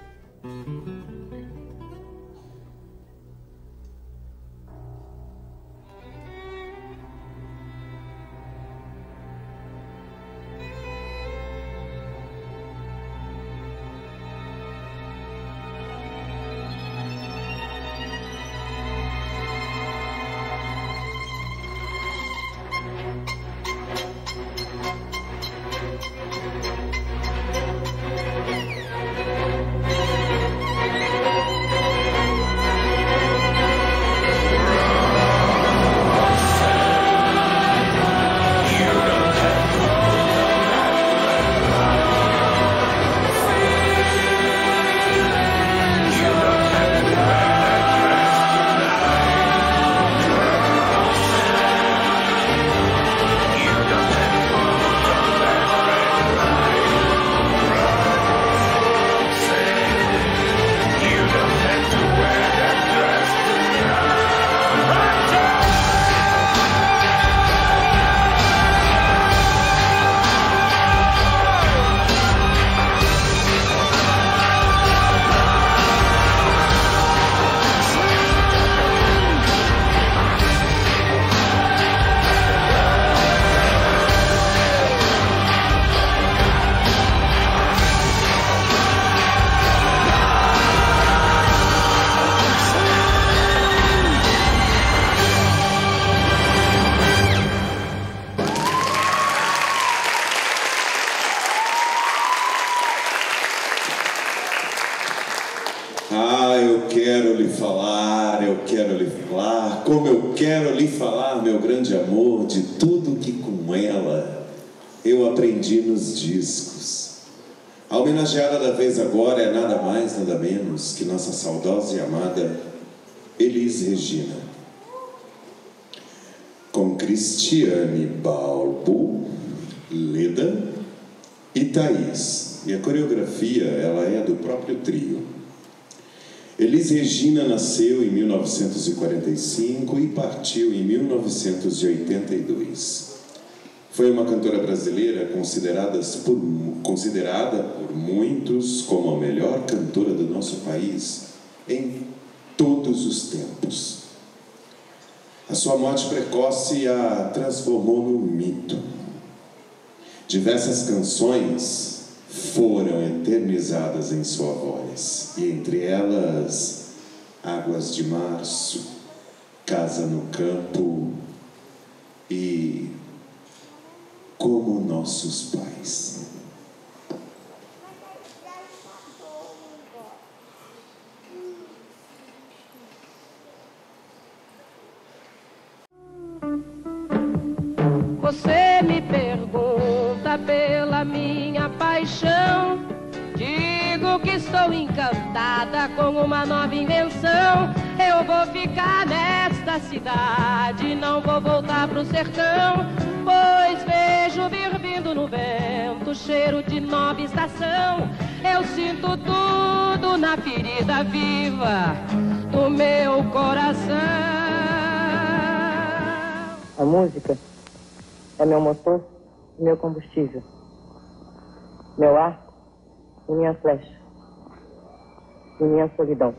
Speaker 1: Como eu quero lhe falar, meu grande amor, de tudo que com ela eu aprendi nos discos. A homenageada da vez agora é nada mais, nada menos que nossa saudosa e amada Elis Regina. Com Cristiane Balbo, Leda e Thaís. E a coreografia, ela é do próprio trio. Elis Regina nasceu em 1945 e partiu em 1982. Foi uma cantora brasileira considerada por muitos como a melhor cantora do nosso país em todos os tempos. A sua morte precoce a transformou num mito. Diversas canções foram eternizadas em sua voz, e entre elas Águas de Março, Casa no Campo e como nossos pais.
Speaker 12: Você me pergunta pela minha paixão. Digo que estou encantada com uma nova invenção. Eu vou ficar nesta cidade, não vou voltar pro sertão, pois vejo vir vindo no vento cheiro de nova estação. Eu sinto tudo na ferida viva do meu coração.
Speaker 13: A música é meu motor e meu combustível, meu arco e minha flecha, e minha solidão.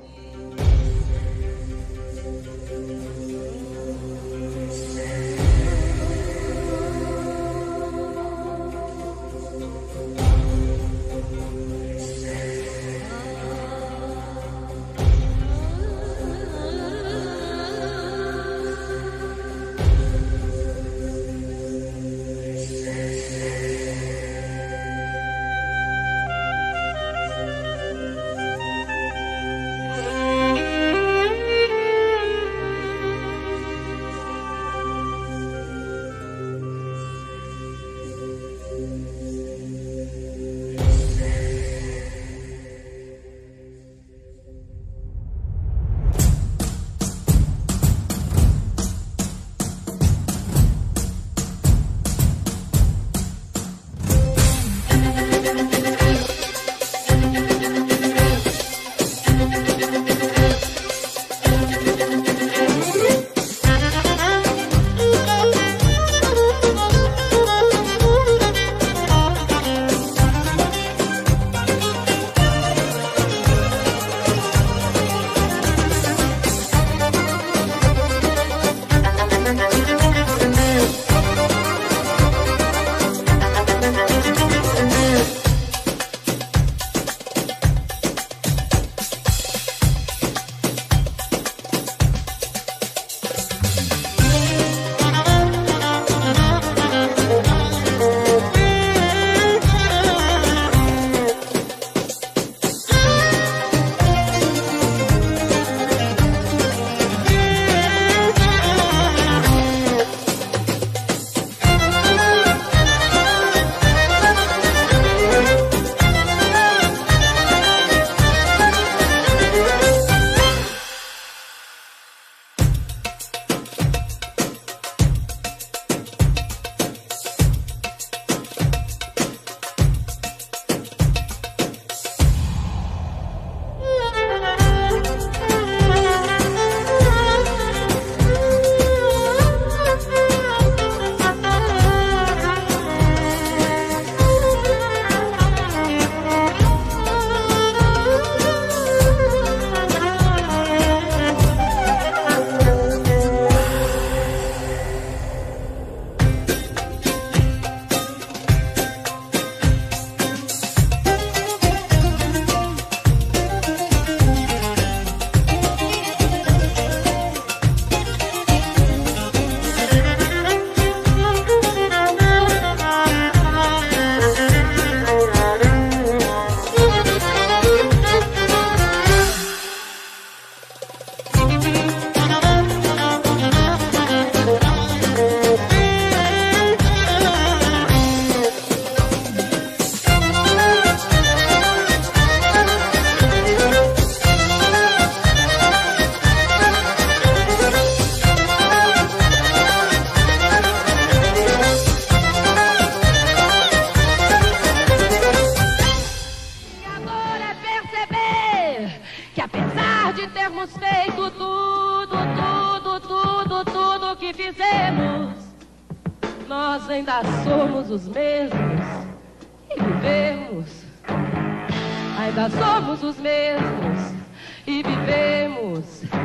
Speaker 12: nós ainda somos os mesmos e vivemos. Ainda somos os mesmos e vivemos.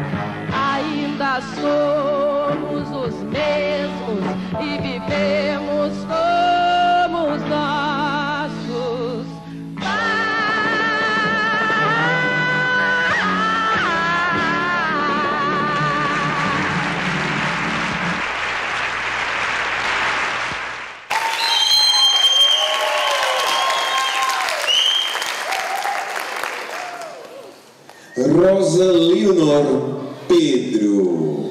Speaker 12: Ainda somos os mesmos e vivemos como os nossos pais.
Speaker 1: Rosa Leonor Pedro.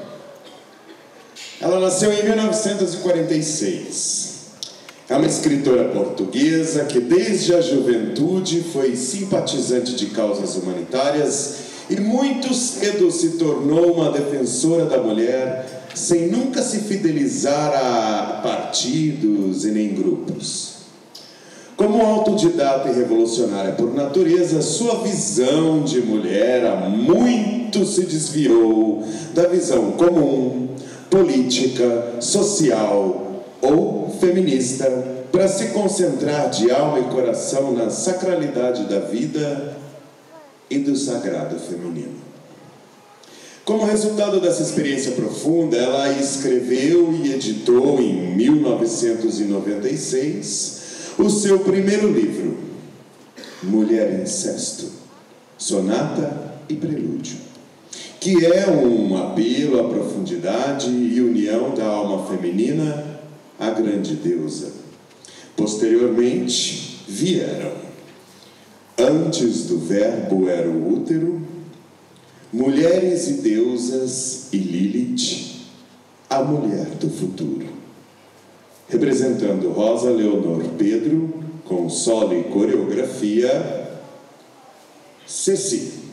Speaker 1: Ela nasceu em 1946. É uma escritora portuguesa que desde a juventude foi simpatizante de causas humanitárias e muito cedo se tornou uma defensora da mulher, sem nunca se fidelizar a partidos e nem grupos. Como autodidata e revolucionária por natureza, sua visão de mulher há muito se desviou da visão comum, política, social ou feminista, para se concentrar de alma e coração na sacralidade da vida e do sagrado feminino. Como resultado dessa experiência profunda, ela escreveu e editou em 1996 o seu primeiro livro, Mulher Incesto, Sonata e Prelúdio, que é um apelo à profundidade e união da alma feminina à grande deusa. Posteriormente vieram Antes do Verbo era o Útero, Mulheres e Deusas e Lilith, a Mulher do Futuro. Representando Rosa Leonor Pedro, com solo e coreografia, Ceci.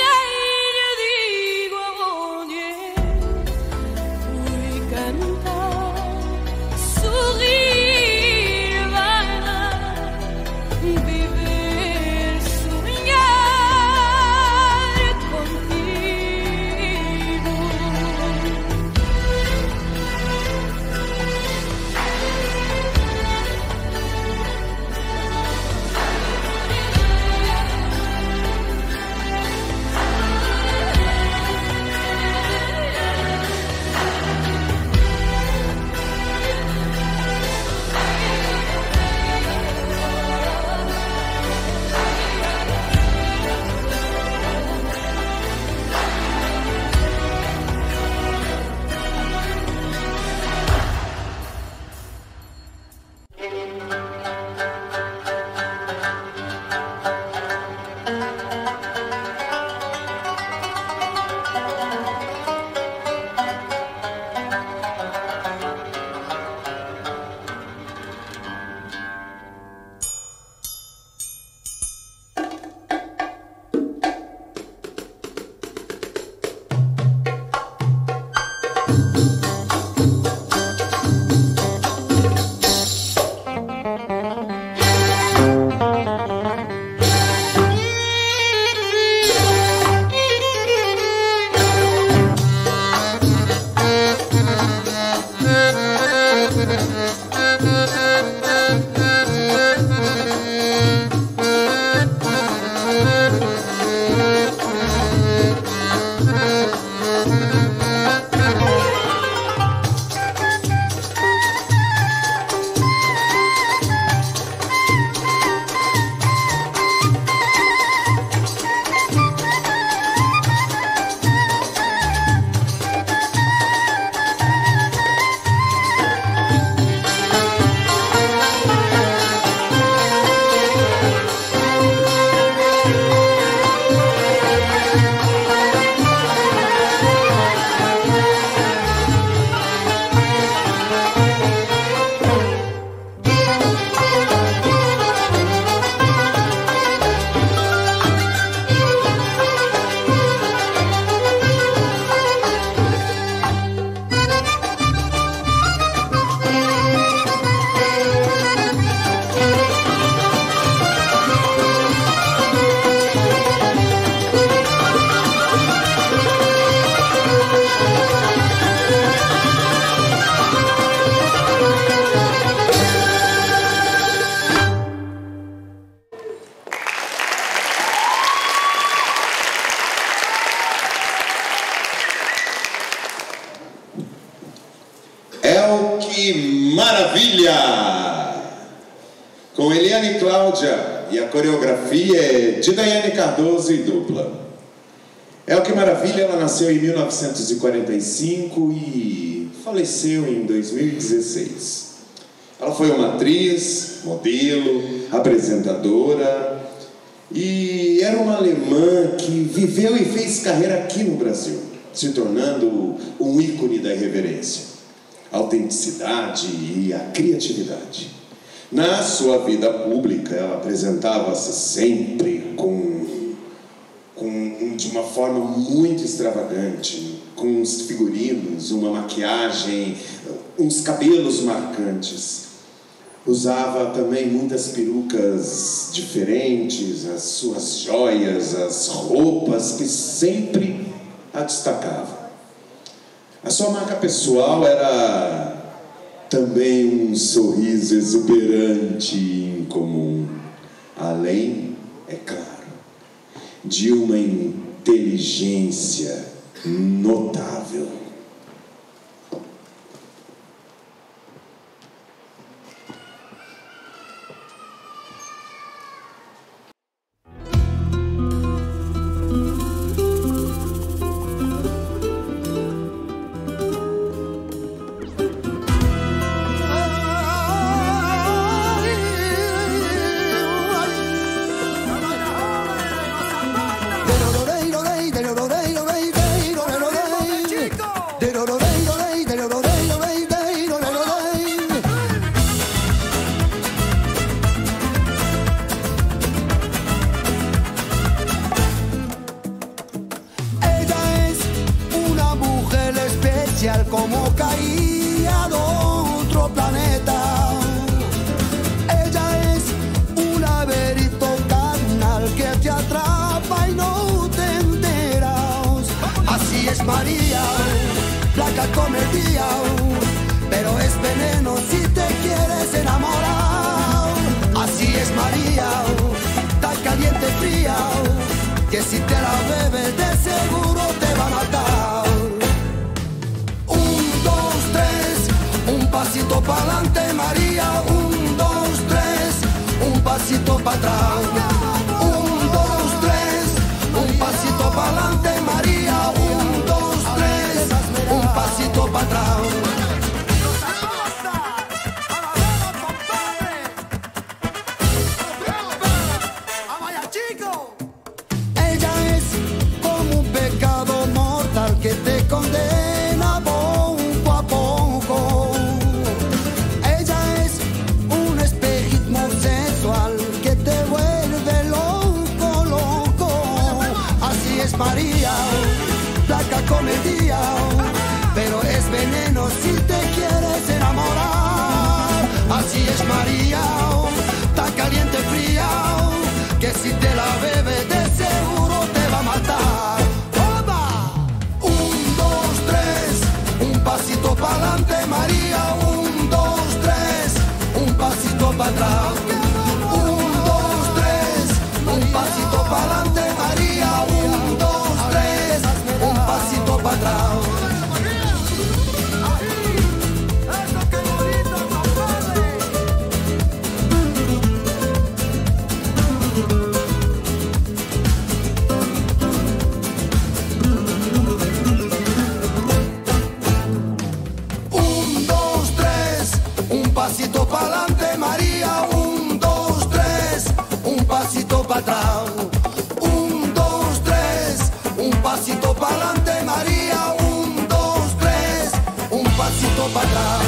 Speaker 3: Cantar
Speaker 1: Maravilha! Com Eliane e Cláudia, e a coreografia é de Daiane Cardoso e dupla. El Que Maravilha, ela nasceu em 1945 e faleceu em 2016. Ela foi uma atriz, modelo, apresentadora e era uma alemã que viveu e fez carreira aqui no Brasil, se tornando um ícone da irreverência, a autenticidade e a criatividade. Na sua vida pública, ela apresentava-se sempre de uma forma muito extravagante, com uns figurinos, uma maquiagem, uns cabelos marcantes. Usava também muitas perucas diferentes, as suas joias, as roupas que sempre a destacavam. A sua marca pessoal era também um sorriso exuberante e incomum, além, é claro, de uma inteligência notável.
Speaker 14: Como caía de otro planeta. Ella es un laberinto carnal que te atrapa y no te enteras. Así es María, flaca comedia, pero es veneno si te quieres enamorar. Así es María, tan caliente fría, que si te la bebes de seguro te va a matar. Un pasito pa'lante, María, 1, 2, 3, un pasito para atrás. 1, 2, 3, un pasito pa'lante, María, 1, 2, 3, un pasito para atrás. Ella es como un pecado mortal que te condena poco a poco. Ella es un espejismo sexual que te vuelve loco, loco. Así es María, flaca comedia, pero es veneno si te quieres enamorar. Así es María, tan caliente fría, que si te la bebes de seguro te va a matar. ¡Oba! 1, 2, 3, un pasito pa'lante, María, 1, 2, 3, un pasito para atrás. 1, 2, 3, un pasito pa'lante, María, 1, 2, 3, un pasito para atrás. Pasito pa'lante, María, 1, 2, 3, un pasito para atrás. 1, 2, 3, un pasito pa'lante, María, 1, 2, 3, un pasito para atrás.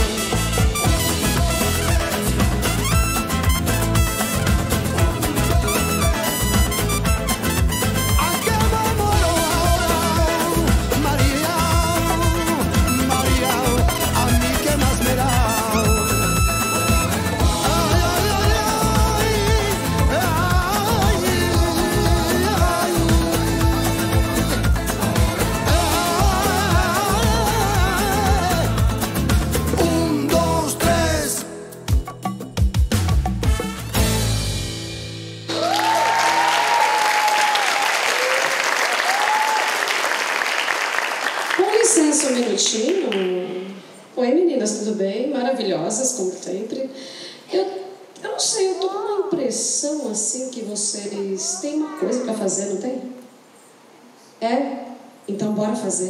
Speaker 15: Com licença um minutinho. Oi, meninas, tudo bem? Maravilhosas, como sempre. Eu não sei, eu tô com uma impressão, assim, que vocês têm uma coisa pra fazer, não tem? É? Então, bora fazer.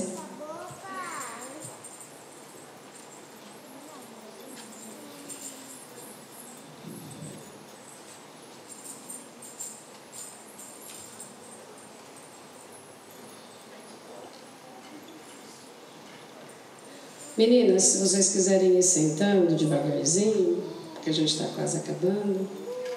Speaker 15: Meninas, se vocês quiserem ir sentando devagarzinho, porque a gente está quase acabando.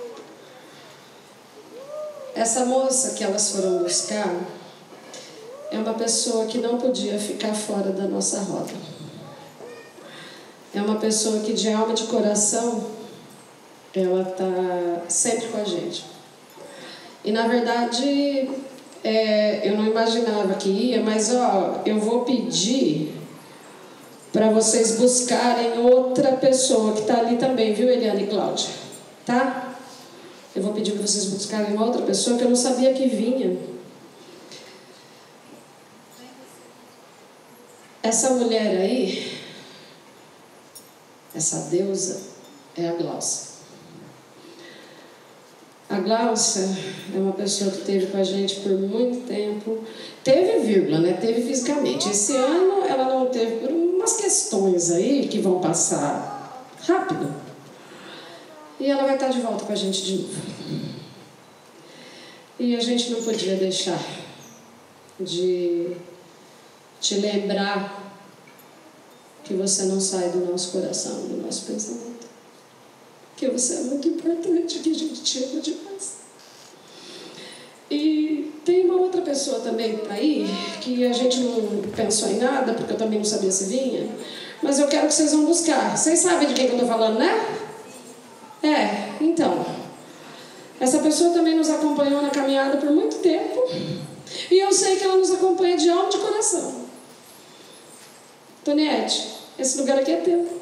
Speaker 15: Essa moça que elas foram buscar é uma pessoa que não podia ficar fora da nossa roda. É uma pessoa que de alma e de coração, ela está sempre com a gente. E na verdade, eu não imaginava que ia, mas eu vou pedir para vocês buscarem outra pessoa que está ali também, viu, Eliane e Cláudia? Tá? Eu vou pedir para vocês buscarem uma outra pessoa que eu não sabia que vinha. Essa mulher aí, essa deusa, é a Gláucia. A Gláucia é uma pessoa que esteve com a gente por muito tempo. Teve vírgula, né? Teve fisicamente. Esse ano ela não teve por umas questões aí que vão passar rápido. E ela vai estar de volta com a gente de novo. E a gente não podia deixar de te lembrar que você não sai do nosso coração, do nosso pensamento. Que você é muito importante, que a gente te ama demais. E tem uma outra pessoa também aí, que a gente não pensou em nada, porque eu também não sabia se vinha, mas eu quero que vocês vão buscar. Vocês sabem de quem que eu estou falando, né? Então, essa pessoa também nos acompanhou na caminhada por muito tempo, e eu sei que ela nos acompanha de alma e de coração. Toniette, esse lugar aqui é teu.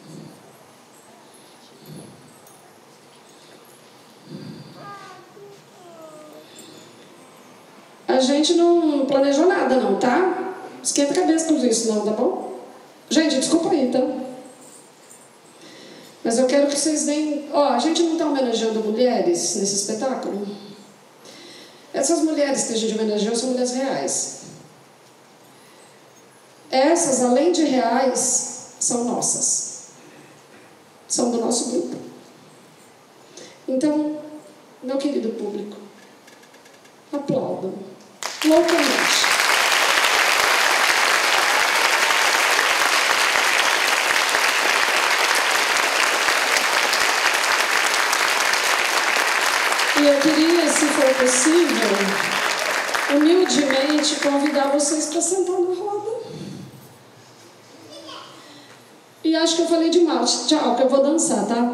Speaker 15: A gente não planejou nada não, tá? Esquenta a cabeça com isso não, tá bom? Gente, desculpa aí, então. Mas eu quero que vocês deem... a gente não está homenageando mulheres nesse espetáculo? Essas mulheres que a gente homenageou são mulheres reais. Essas, além de reais, são nossas. São do nosso grupo. Então, meu querido público, aplaudam loucamente. E eu queria, se for possível, humildemente convidar vocês para sentar na roda. E acho que eu falei demais. Tchau, que eu vou dançar, tá?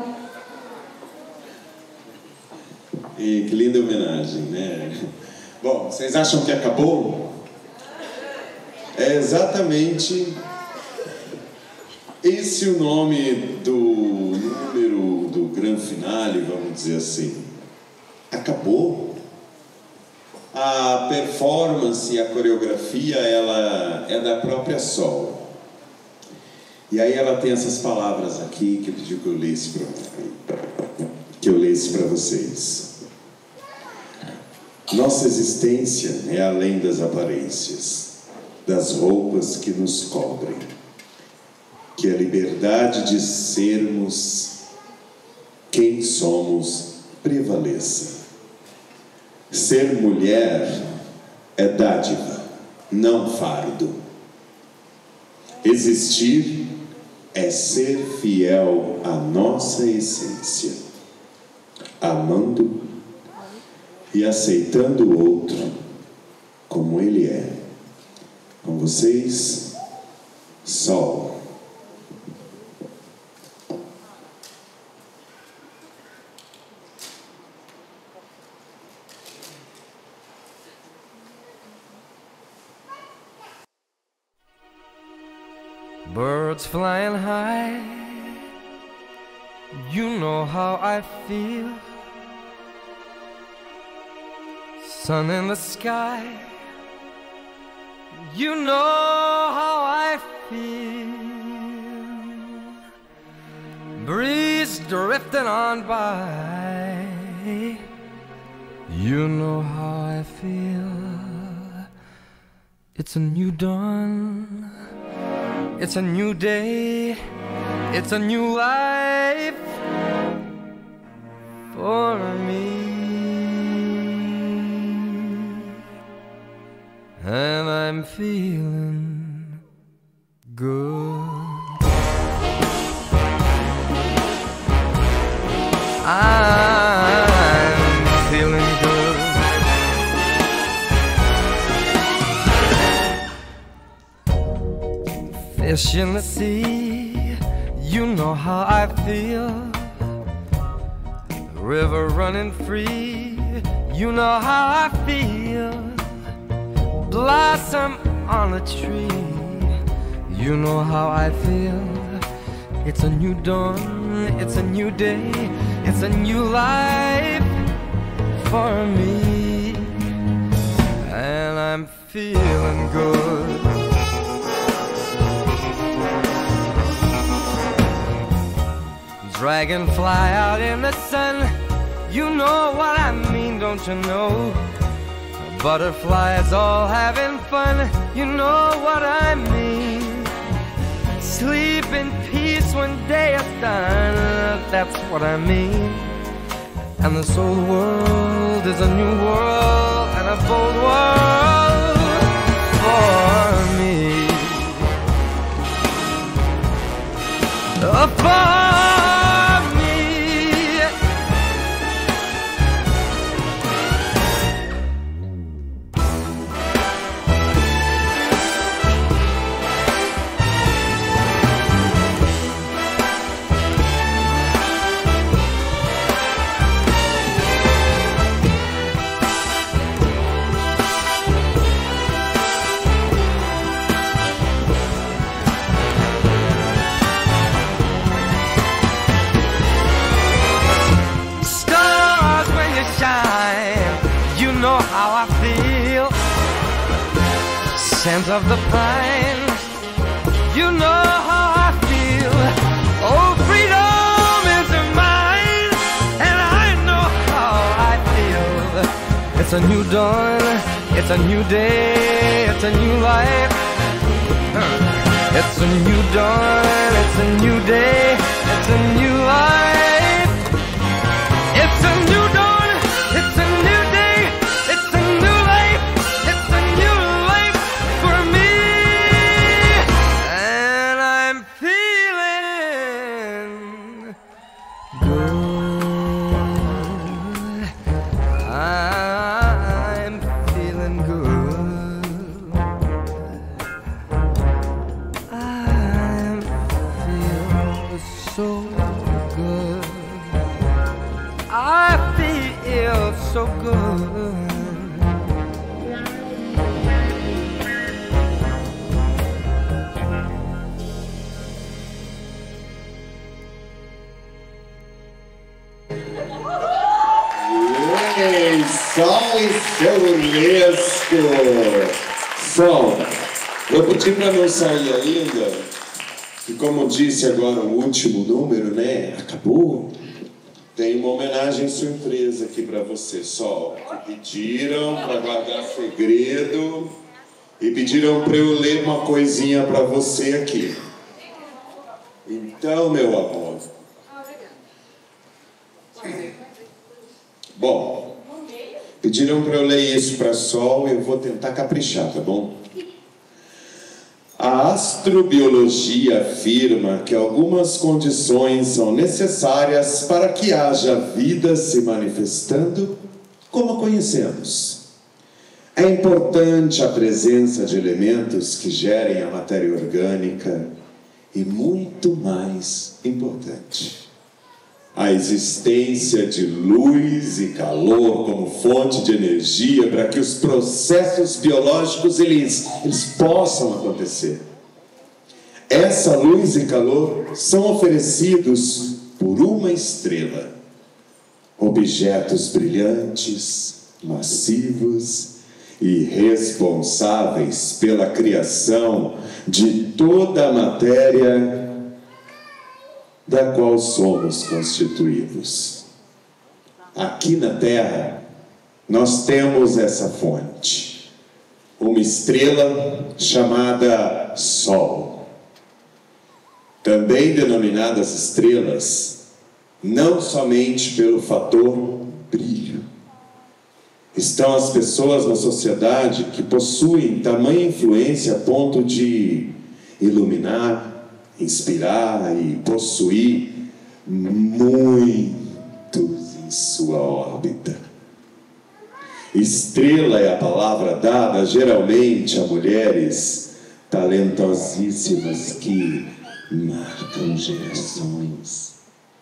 Speaker 1: E que linda homenagem, né? Bom, vocês acham que acabou? É exatamente esse o nome do número do grande finale, vamos dizer assim. Acabou? A performance e a coreografia, ela é da própria Sol. E aí ela tem essas palavras aqui que eu pedi que eu lesse para vocês. Nossa existência é além das aparências, das roupas que nos cobrem. Que a liberdade de sermos quem somos prevaleça. Ser mulher é dádiva, não fardo. Existir é ser fiel à nossa essência, amando e aceitando o outro como ele é. Com vocês, Sol.
Speaker 16: Birds flying high, you know how I feel. Sun in the sky, you know how I feel. breeze drifting on by. You know how I feel. It's a new dawn, it's a new day, it's a new life for me. And I'm feeling good. I'm feeling good. Fish in the sea, you know how I feel. River running free, you know how I feel. Blossom on a tree, you know how I feel. It's a new dawn, it's a new day, it's a new life for me. And I'm feeling good. Dragonfly out in the sun, you know what I mean, don't you know? Butterflies all having fun, you know what I mean. Sleep in peace when day is done, that's what I mean. And this old world is a new world and a bold world for me. For me. Scent of the pine, you know how I feel. Oh, freedom is mine, and I know how I feel. It's a new dawn, it's a new day, it's a new life. It's a new dawn, it's a new day, it's a new life. It's a new dawn, it's a new day, it's a new life. It's a new life for me. And I'm feeling good. I'm feeling good. I'm feeling so good. I feel so good.
Speaker 1: Ei, Sol e seu burlesco. Sol, eu pedi para não sair ainda, e como disse agora o último número, né? Acabou. Tem uma homenagem surpresa aqui para você, Sol. Que pediram para guardar segredo e pediram para eu ler uma coisinha para você aqui. Então, meu amor. Bom, pediram para eu ler isso para Sol e eu vou tentar caprichar, tá bom? A astrobiologia afirma que algumas condições são necessárias para que haja vida se manifestando como conhecemos. É importante a presença de elementos que gerem a matéria orgânica e, muito mais importante, a existência de luz e calor como fonte de energia para que os processos biológicos eles possam acontecer. Essa luz e calor são oferecidos por uma estrela, objetos brilhantes, massivos e responsáveis pela criação de toda a matéria da qual somos constituídos. Aqui na Terra, nós temos essa fonte, uma estrela chamada Sol. Também denominadas estrelas, não somente pelo fator brilho. Estão as pessoas na sociedade que possuem tamanha influência a ponto de iluminar, inspirar e possuir muitos em sua órbita. Estrela é a palavra dada geralmente a mulheres talentosíssimas que marcam gerações.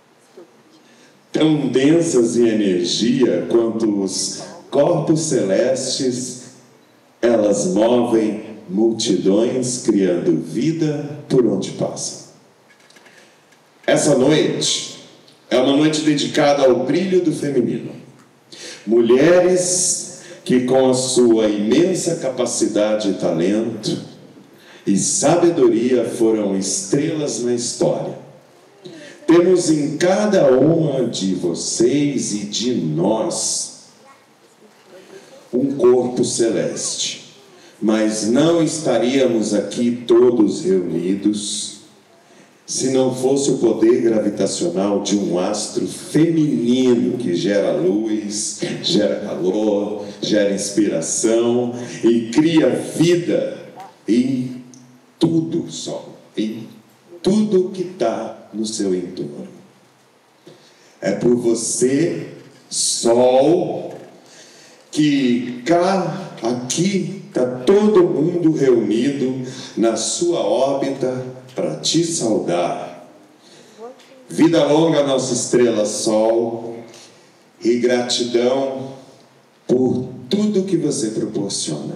Speaker 1: Tão densas em energia quanto os corpos celestes, elas movem multidões, criando vida por onde passam. Essa noite é uma noite dedicada ao brilho do feminino. Mulheres que, com a sua imensa capacidade e talento e sabedoria, foram estrelas na história. Temos em cada uma de vocês e de nós um corpo celeste, mas não estaríamos aqui todos reunidos se não fosse o poder gravitacional de um astro feminino que gera luz, gera calor, gera inspiração e cria vida em tudo, Sol, em tudo que está no seu entorno. É por você, Sol, que aqui está todo mundo reunido na sua órbita para te saudar. Vida longa à nossa estrela Sol e gratidão por tudo que você proporciona.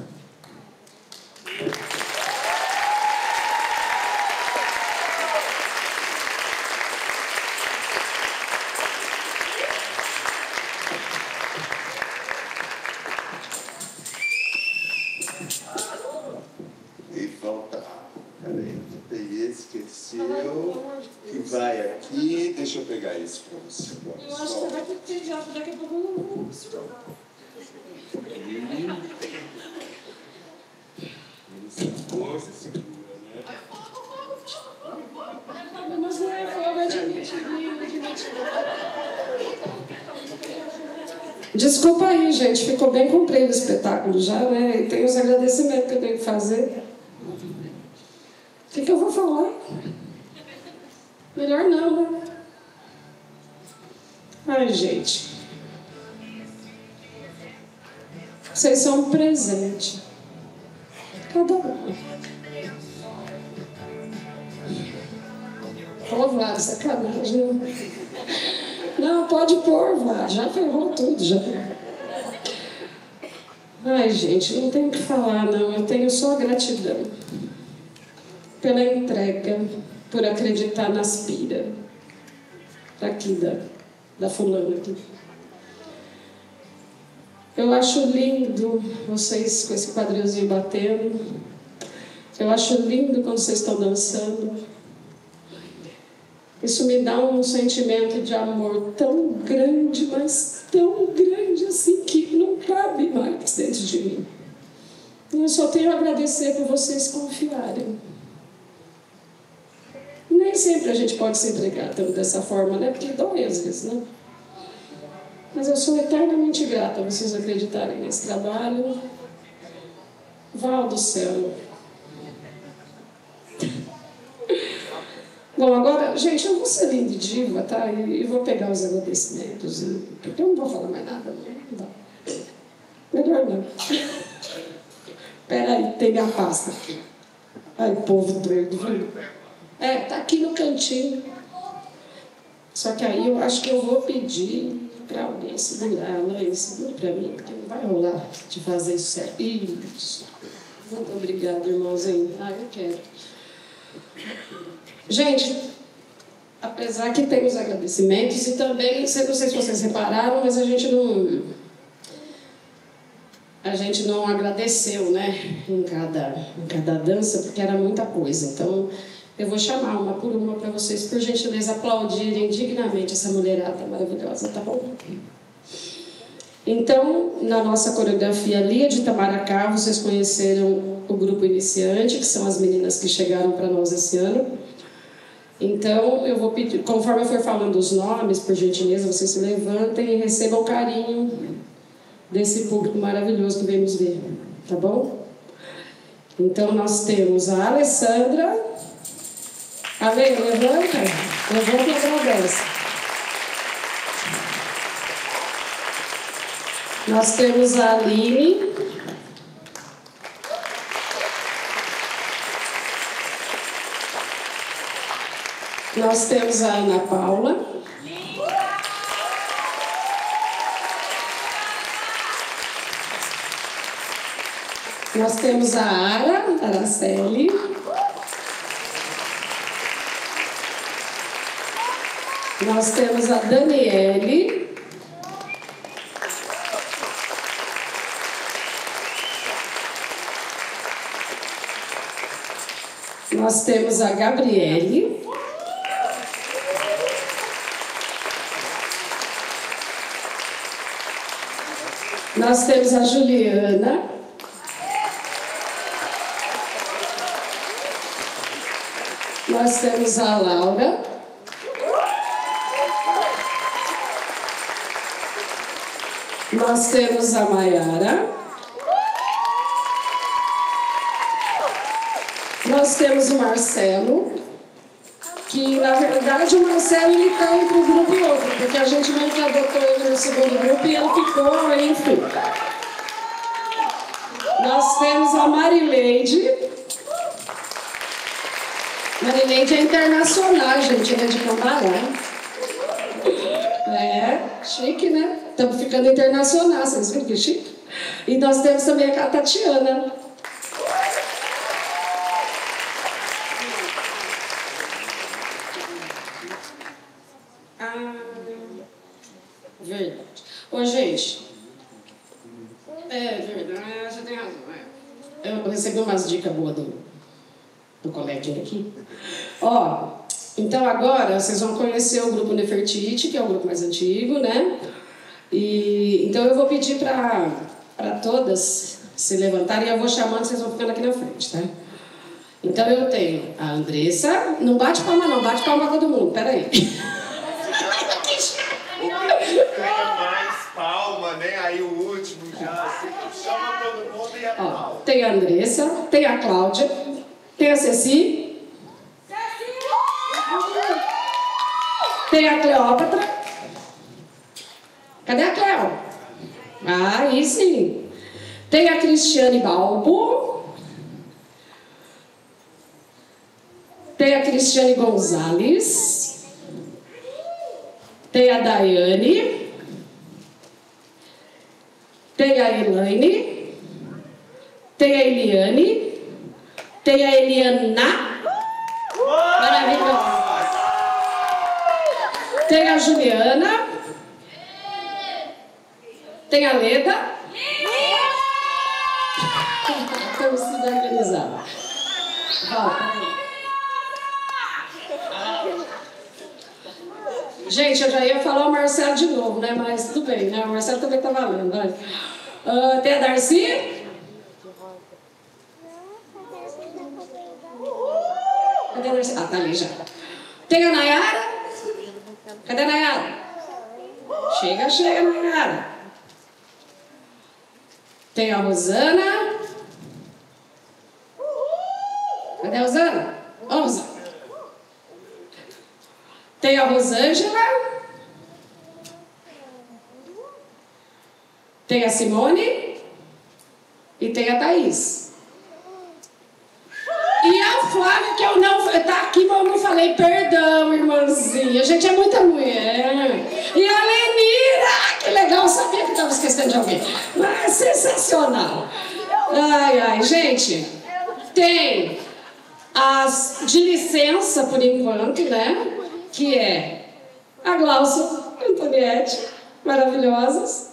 Speaker 1: E falta. Peraí, tem esse que é seu, que vai aqui. Deixa eu pegar esse para você.
Speaker 15: Eu acho que você vai ter que ter diabo daqui a pouco eu não vou.
Speaker 1: Força, segura, né?
Speaker 15: Mas não é fogo, é de Desculpa aí, gente. Ficou bem comprido o espetáculo já, né? E tem os agradecimentos que eu tenho que fazer. O que eu vou falar? Melhor não, né? Ai, gente. Vocês são um presente. Cada um. Pô, Vlad, sacanagem, né? Não, pode pôr, Vlad. Já ferrou tudo, já. Ai, gente, não tenho o que falar, não. Eu tenho só gratidão pela entrega, por acreditar nas pira. Aqui, da fulana aqui. Eu acho lindo vocês com esse quadrilzinho batendo. Eu acho lindo quando vocês estão dançando. Isso me dá um sentimento de amor tão grande, mas tão grande assim que não cabe mais dentro de mim. Eu só tenho a agradecer por vocês confiarem. Nem sempre a gente pode se entregar tanto dessa forma, né? Porque dói às vezes, né? Mas eu sou eternamente grata a vocês acreditarem nesse trabalho. Val do céu. Bom, agora, gente, eu vou ser linda e diva, tá? E vou pegar os agradecimentos, porque eu não vou falar mais nada, não dá. Melhor não. Peraí, tem minha pasta aqui. Ai, povo doido, viu? É, tá aqui no cantinho. Só que aí eu acho que eu vou pedir para alguém segurar ela e segura para mim, porque não vai rolar de fazer isso certo. Isso. Muito obrigada, irmãozinho. Ah, eu quero. Gente, apesar que tem os agradecimentos e também, não sei se vocês repararam, mas a gente não agradeceu, né, em cada dança, porque era muita coisa. Então, Eu vou chamar uma por uma para vocês, por gentileza, aplaudirem dignamente essa mulherada maravilhosa, tá bom? Então, na nossa coreografia Lia de Itamaracá, vocês conheceram o grupo iniciante, que são as meninas que chegaram para nós esse ano. Então, eu vou pedir, conforme eu for falando os nomes, por gentileza, vocês se levantem e recebam o carinho desse público maravilhoso que vem nos ver, tá bom? Então, nós temos a Alessandra. Ale, levanta e agradece. Nós temos a Aline. Nós temos a Ana Paula. Nós temos a Araceli. Nós temos a Daniele. Nós temos a Gabriele. Nós temos a Juliana. Nós temos a Laura. Nós temos a Maiara. Nós temos o Marcelo, que na verdade o Marcelo ele está entre um grupo e outro, porque a gente meio que adotou ele no segundo grupo e ele ficou, enfim. Nós temos a Marileide. Marileide é internacional, gente, ela é de Cambará. É, chique, né? Estamos ficando internacional, vocês viram que chique? E nós temos também a Tatiana. Verdade. Ô, gente. É verdade, você tem razão. Eu recebi umas dicas boas do coleguinha aqui. Ó, então agora vocês vão conhecer o grupo Nefertiti, que é o grupo mais antigo, né? E então eu vou pedir para todas se levantarem e eu vou chamando, vocês vão ficando aqui na frente, tá? Então eu tenho a Andressa. Não bate palma não, bate palma todo mundo, peraí.
Speaker 1: Mais palma, né? Aí o último já. Chama todo mundo e é palma.
Speaker 15: Tem a Andressa, tem a Cláudia, tem a Ceci, tem a Cleópatra. Cadê a Cleo? Ah, aí sim. Tem a Cristiane Balbo. Tem a Cristiane Gonzalez. Tem a Daiane. Tem a Elaine. Tem a Eliane. Tem a Eliana. Maravilhosa. Tem a Juliana. Tem a Leda. Estamos se organizando. Gente, eu já ia falar o Marcelo de novo, né? Mas tudo bem, né? O Marcelo também tá valendo. Tem a Darcy. Cadê a Darcy? Ah, tá ali já. Tem a Nayara. Cadê a Nayara? Chega, Nayara. Tem a Rosana. Cadê a Rosana? Ó, Rosana. Tem a Rosângela. Tem a Simone. E tem a Thaís. E a Flávia, que eu não... Tá aqui, mas eu não falei. Perdão, irmãzinha. A gente é muita mulher. E a Lenira. Que legal, eu sabia que estava esquecendo de alguém. Mas sensacional. Ai, gente. Tem as de licença, por enquanto, né? Que é a Glaucia e a Antoniette, maravilhosas.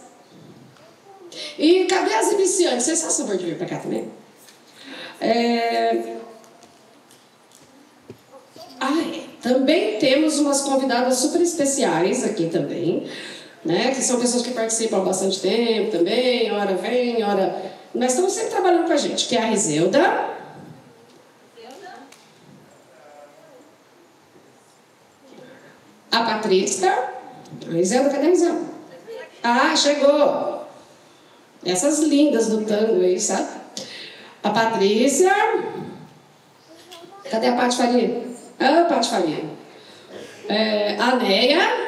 Speaker 15: E cadê as iniciantes? Vocês fazem favor de vir para cá também? Também temos umas convidadas super especiais aqui também, né? Que são pessoas que participam há bastante tempo também, hora vem, hora... Mas estão sempre trabalhando com a gente, que é a Riselda. A Patrícia. A Riselda, cadê a Riselda? Ah, chegou! Essas lindas do tango aí, sabe? A Patrícia. Cadê a Paty Faria? Ah, Paty Faria. A Neia.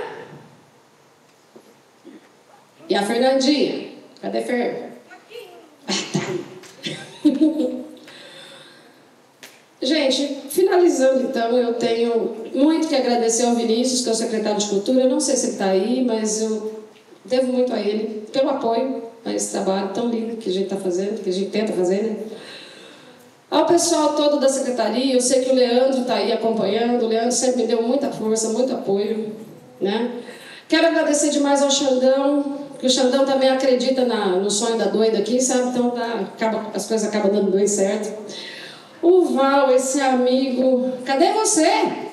Speaker 15: E a Fernandinha. Cadê a Fer? Ah, tá. Gente, finalizando então, eu tenho muito que agradecer ao Vinícius, que é o secretário de Cultura. Eu não sei se ele está aí, mas eu devo muito a ele pelo apoio a esse trabalho tão lindo que a gente está fazendo, que a gente tenta fazer, né? Ao pessoal todo da secretaria, eu sei que o Leandro está aí acompanhando. O Leandro sempre me deu muita força, muito apoio, né? Quero agradecer demais ao Xandão, que o Xandão também acredita no sonho da doida aqui, sabe? Então as coisas acabam dando bem certo. O Val, esse amigo... Cadê você?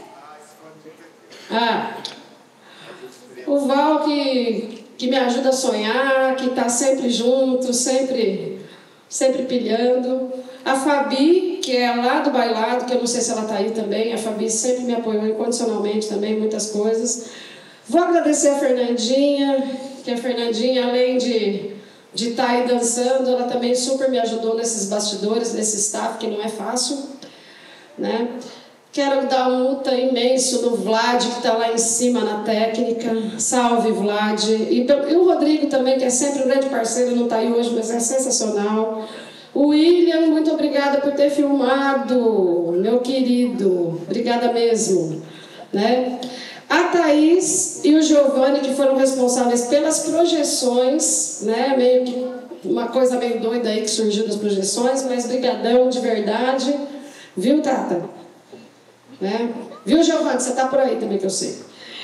Speaker 15: O Val que me ajuda a sonhar, que está sempre junto, sempre pilhando. A Fabi, que é lá do bailado, que eu não sei se ela está aí também. A Fabi sempre me apoiou incondicionalmente também, muitas coisas. Vou agradecer a Fernandinha, que a Fernandinha, além de estar aí dançando, ela também super me ajudou nesses bastidores, nesse staff, que não é fácil, né? Quero dar um luta imenso no Vlad, que está lá em cima na técnica. Salve, Vlad. E o Rodrigo também, que é sempre um grande parceiro, não está aí hoje, mas é sensacional. O William, muito obrigada por ter filmado, meu querido. Obrigada mesmo, né? A Thaís e o Giovanni, que foram responsáveis pelas projeções, né? Meio que uma coisa meio doida aí que surgiu das projeções, mas brigadão de verdade. Viu, Tata? Né? Viu, Giovanni? Você está por aí também, que eu sei.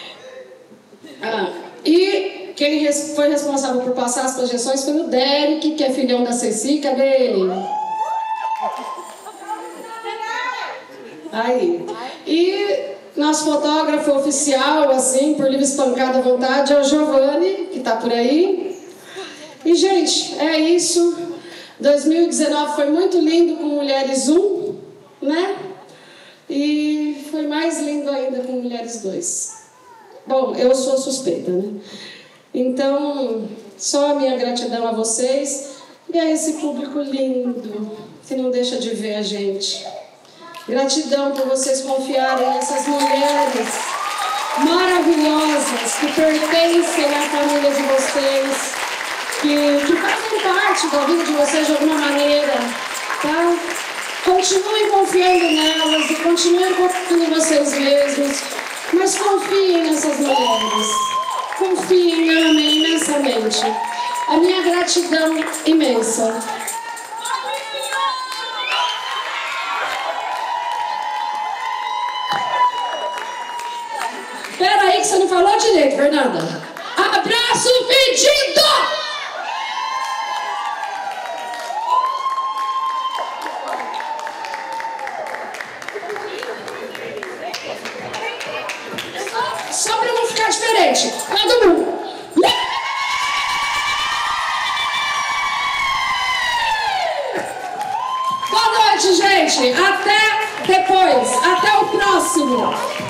Speaker 15: E quem foi responsável por passar as projeções foi o Derek, que é filhão da Ceci. Cadê ele? Aí. E nosso fotógrafo oficial, assim, por livre espancada à vontade, é o Giovanni, que está por aí. E, gente, é isso. 2019 foi muito lindo com Mulheres 1, né? E foi mais lindo ainda com Mulheres 2. Bom, eu sou suspeita, né? Então, só a minha gratidão a vocês e a esse público lindo que não deixa de ver a gente. Gratidão por vocês confiarem nessas mulheres maravilhosas que pertencem à família de vocês, que fazem parte da vida de vocês de alguma maneira, tá? Continuem confiando nelas e continuem confiando em vocês mesmos, mas confiem nessas mulheres. Confiem, amem imensamente. A minha gratidão imensa. Espera aí que você não falou direito, Fernanda. Abraço pedido! Só para não ficar diferente. Todo mundo. Boa noite, gente. Até depois. Até o próximo.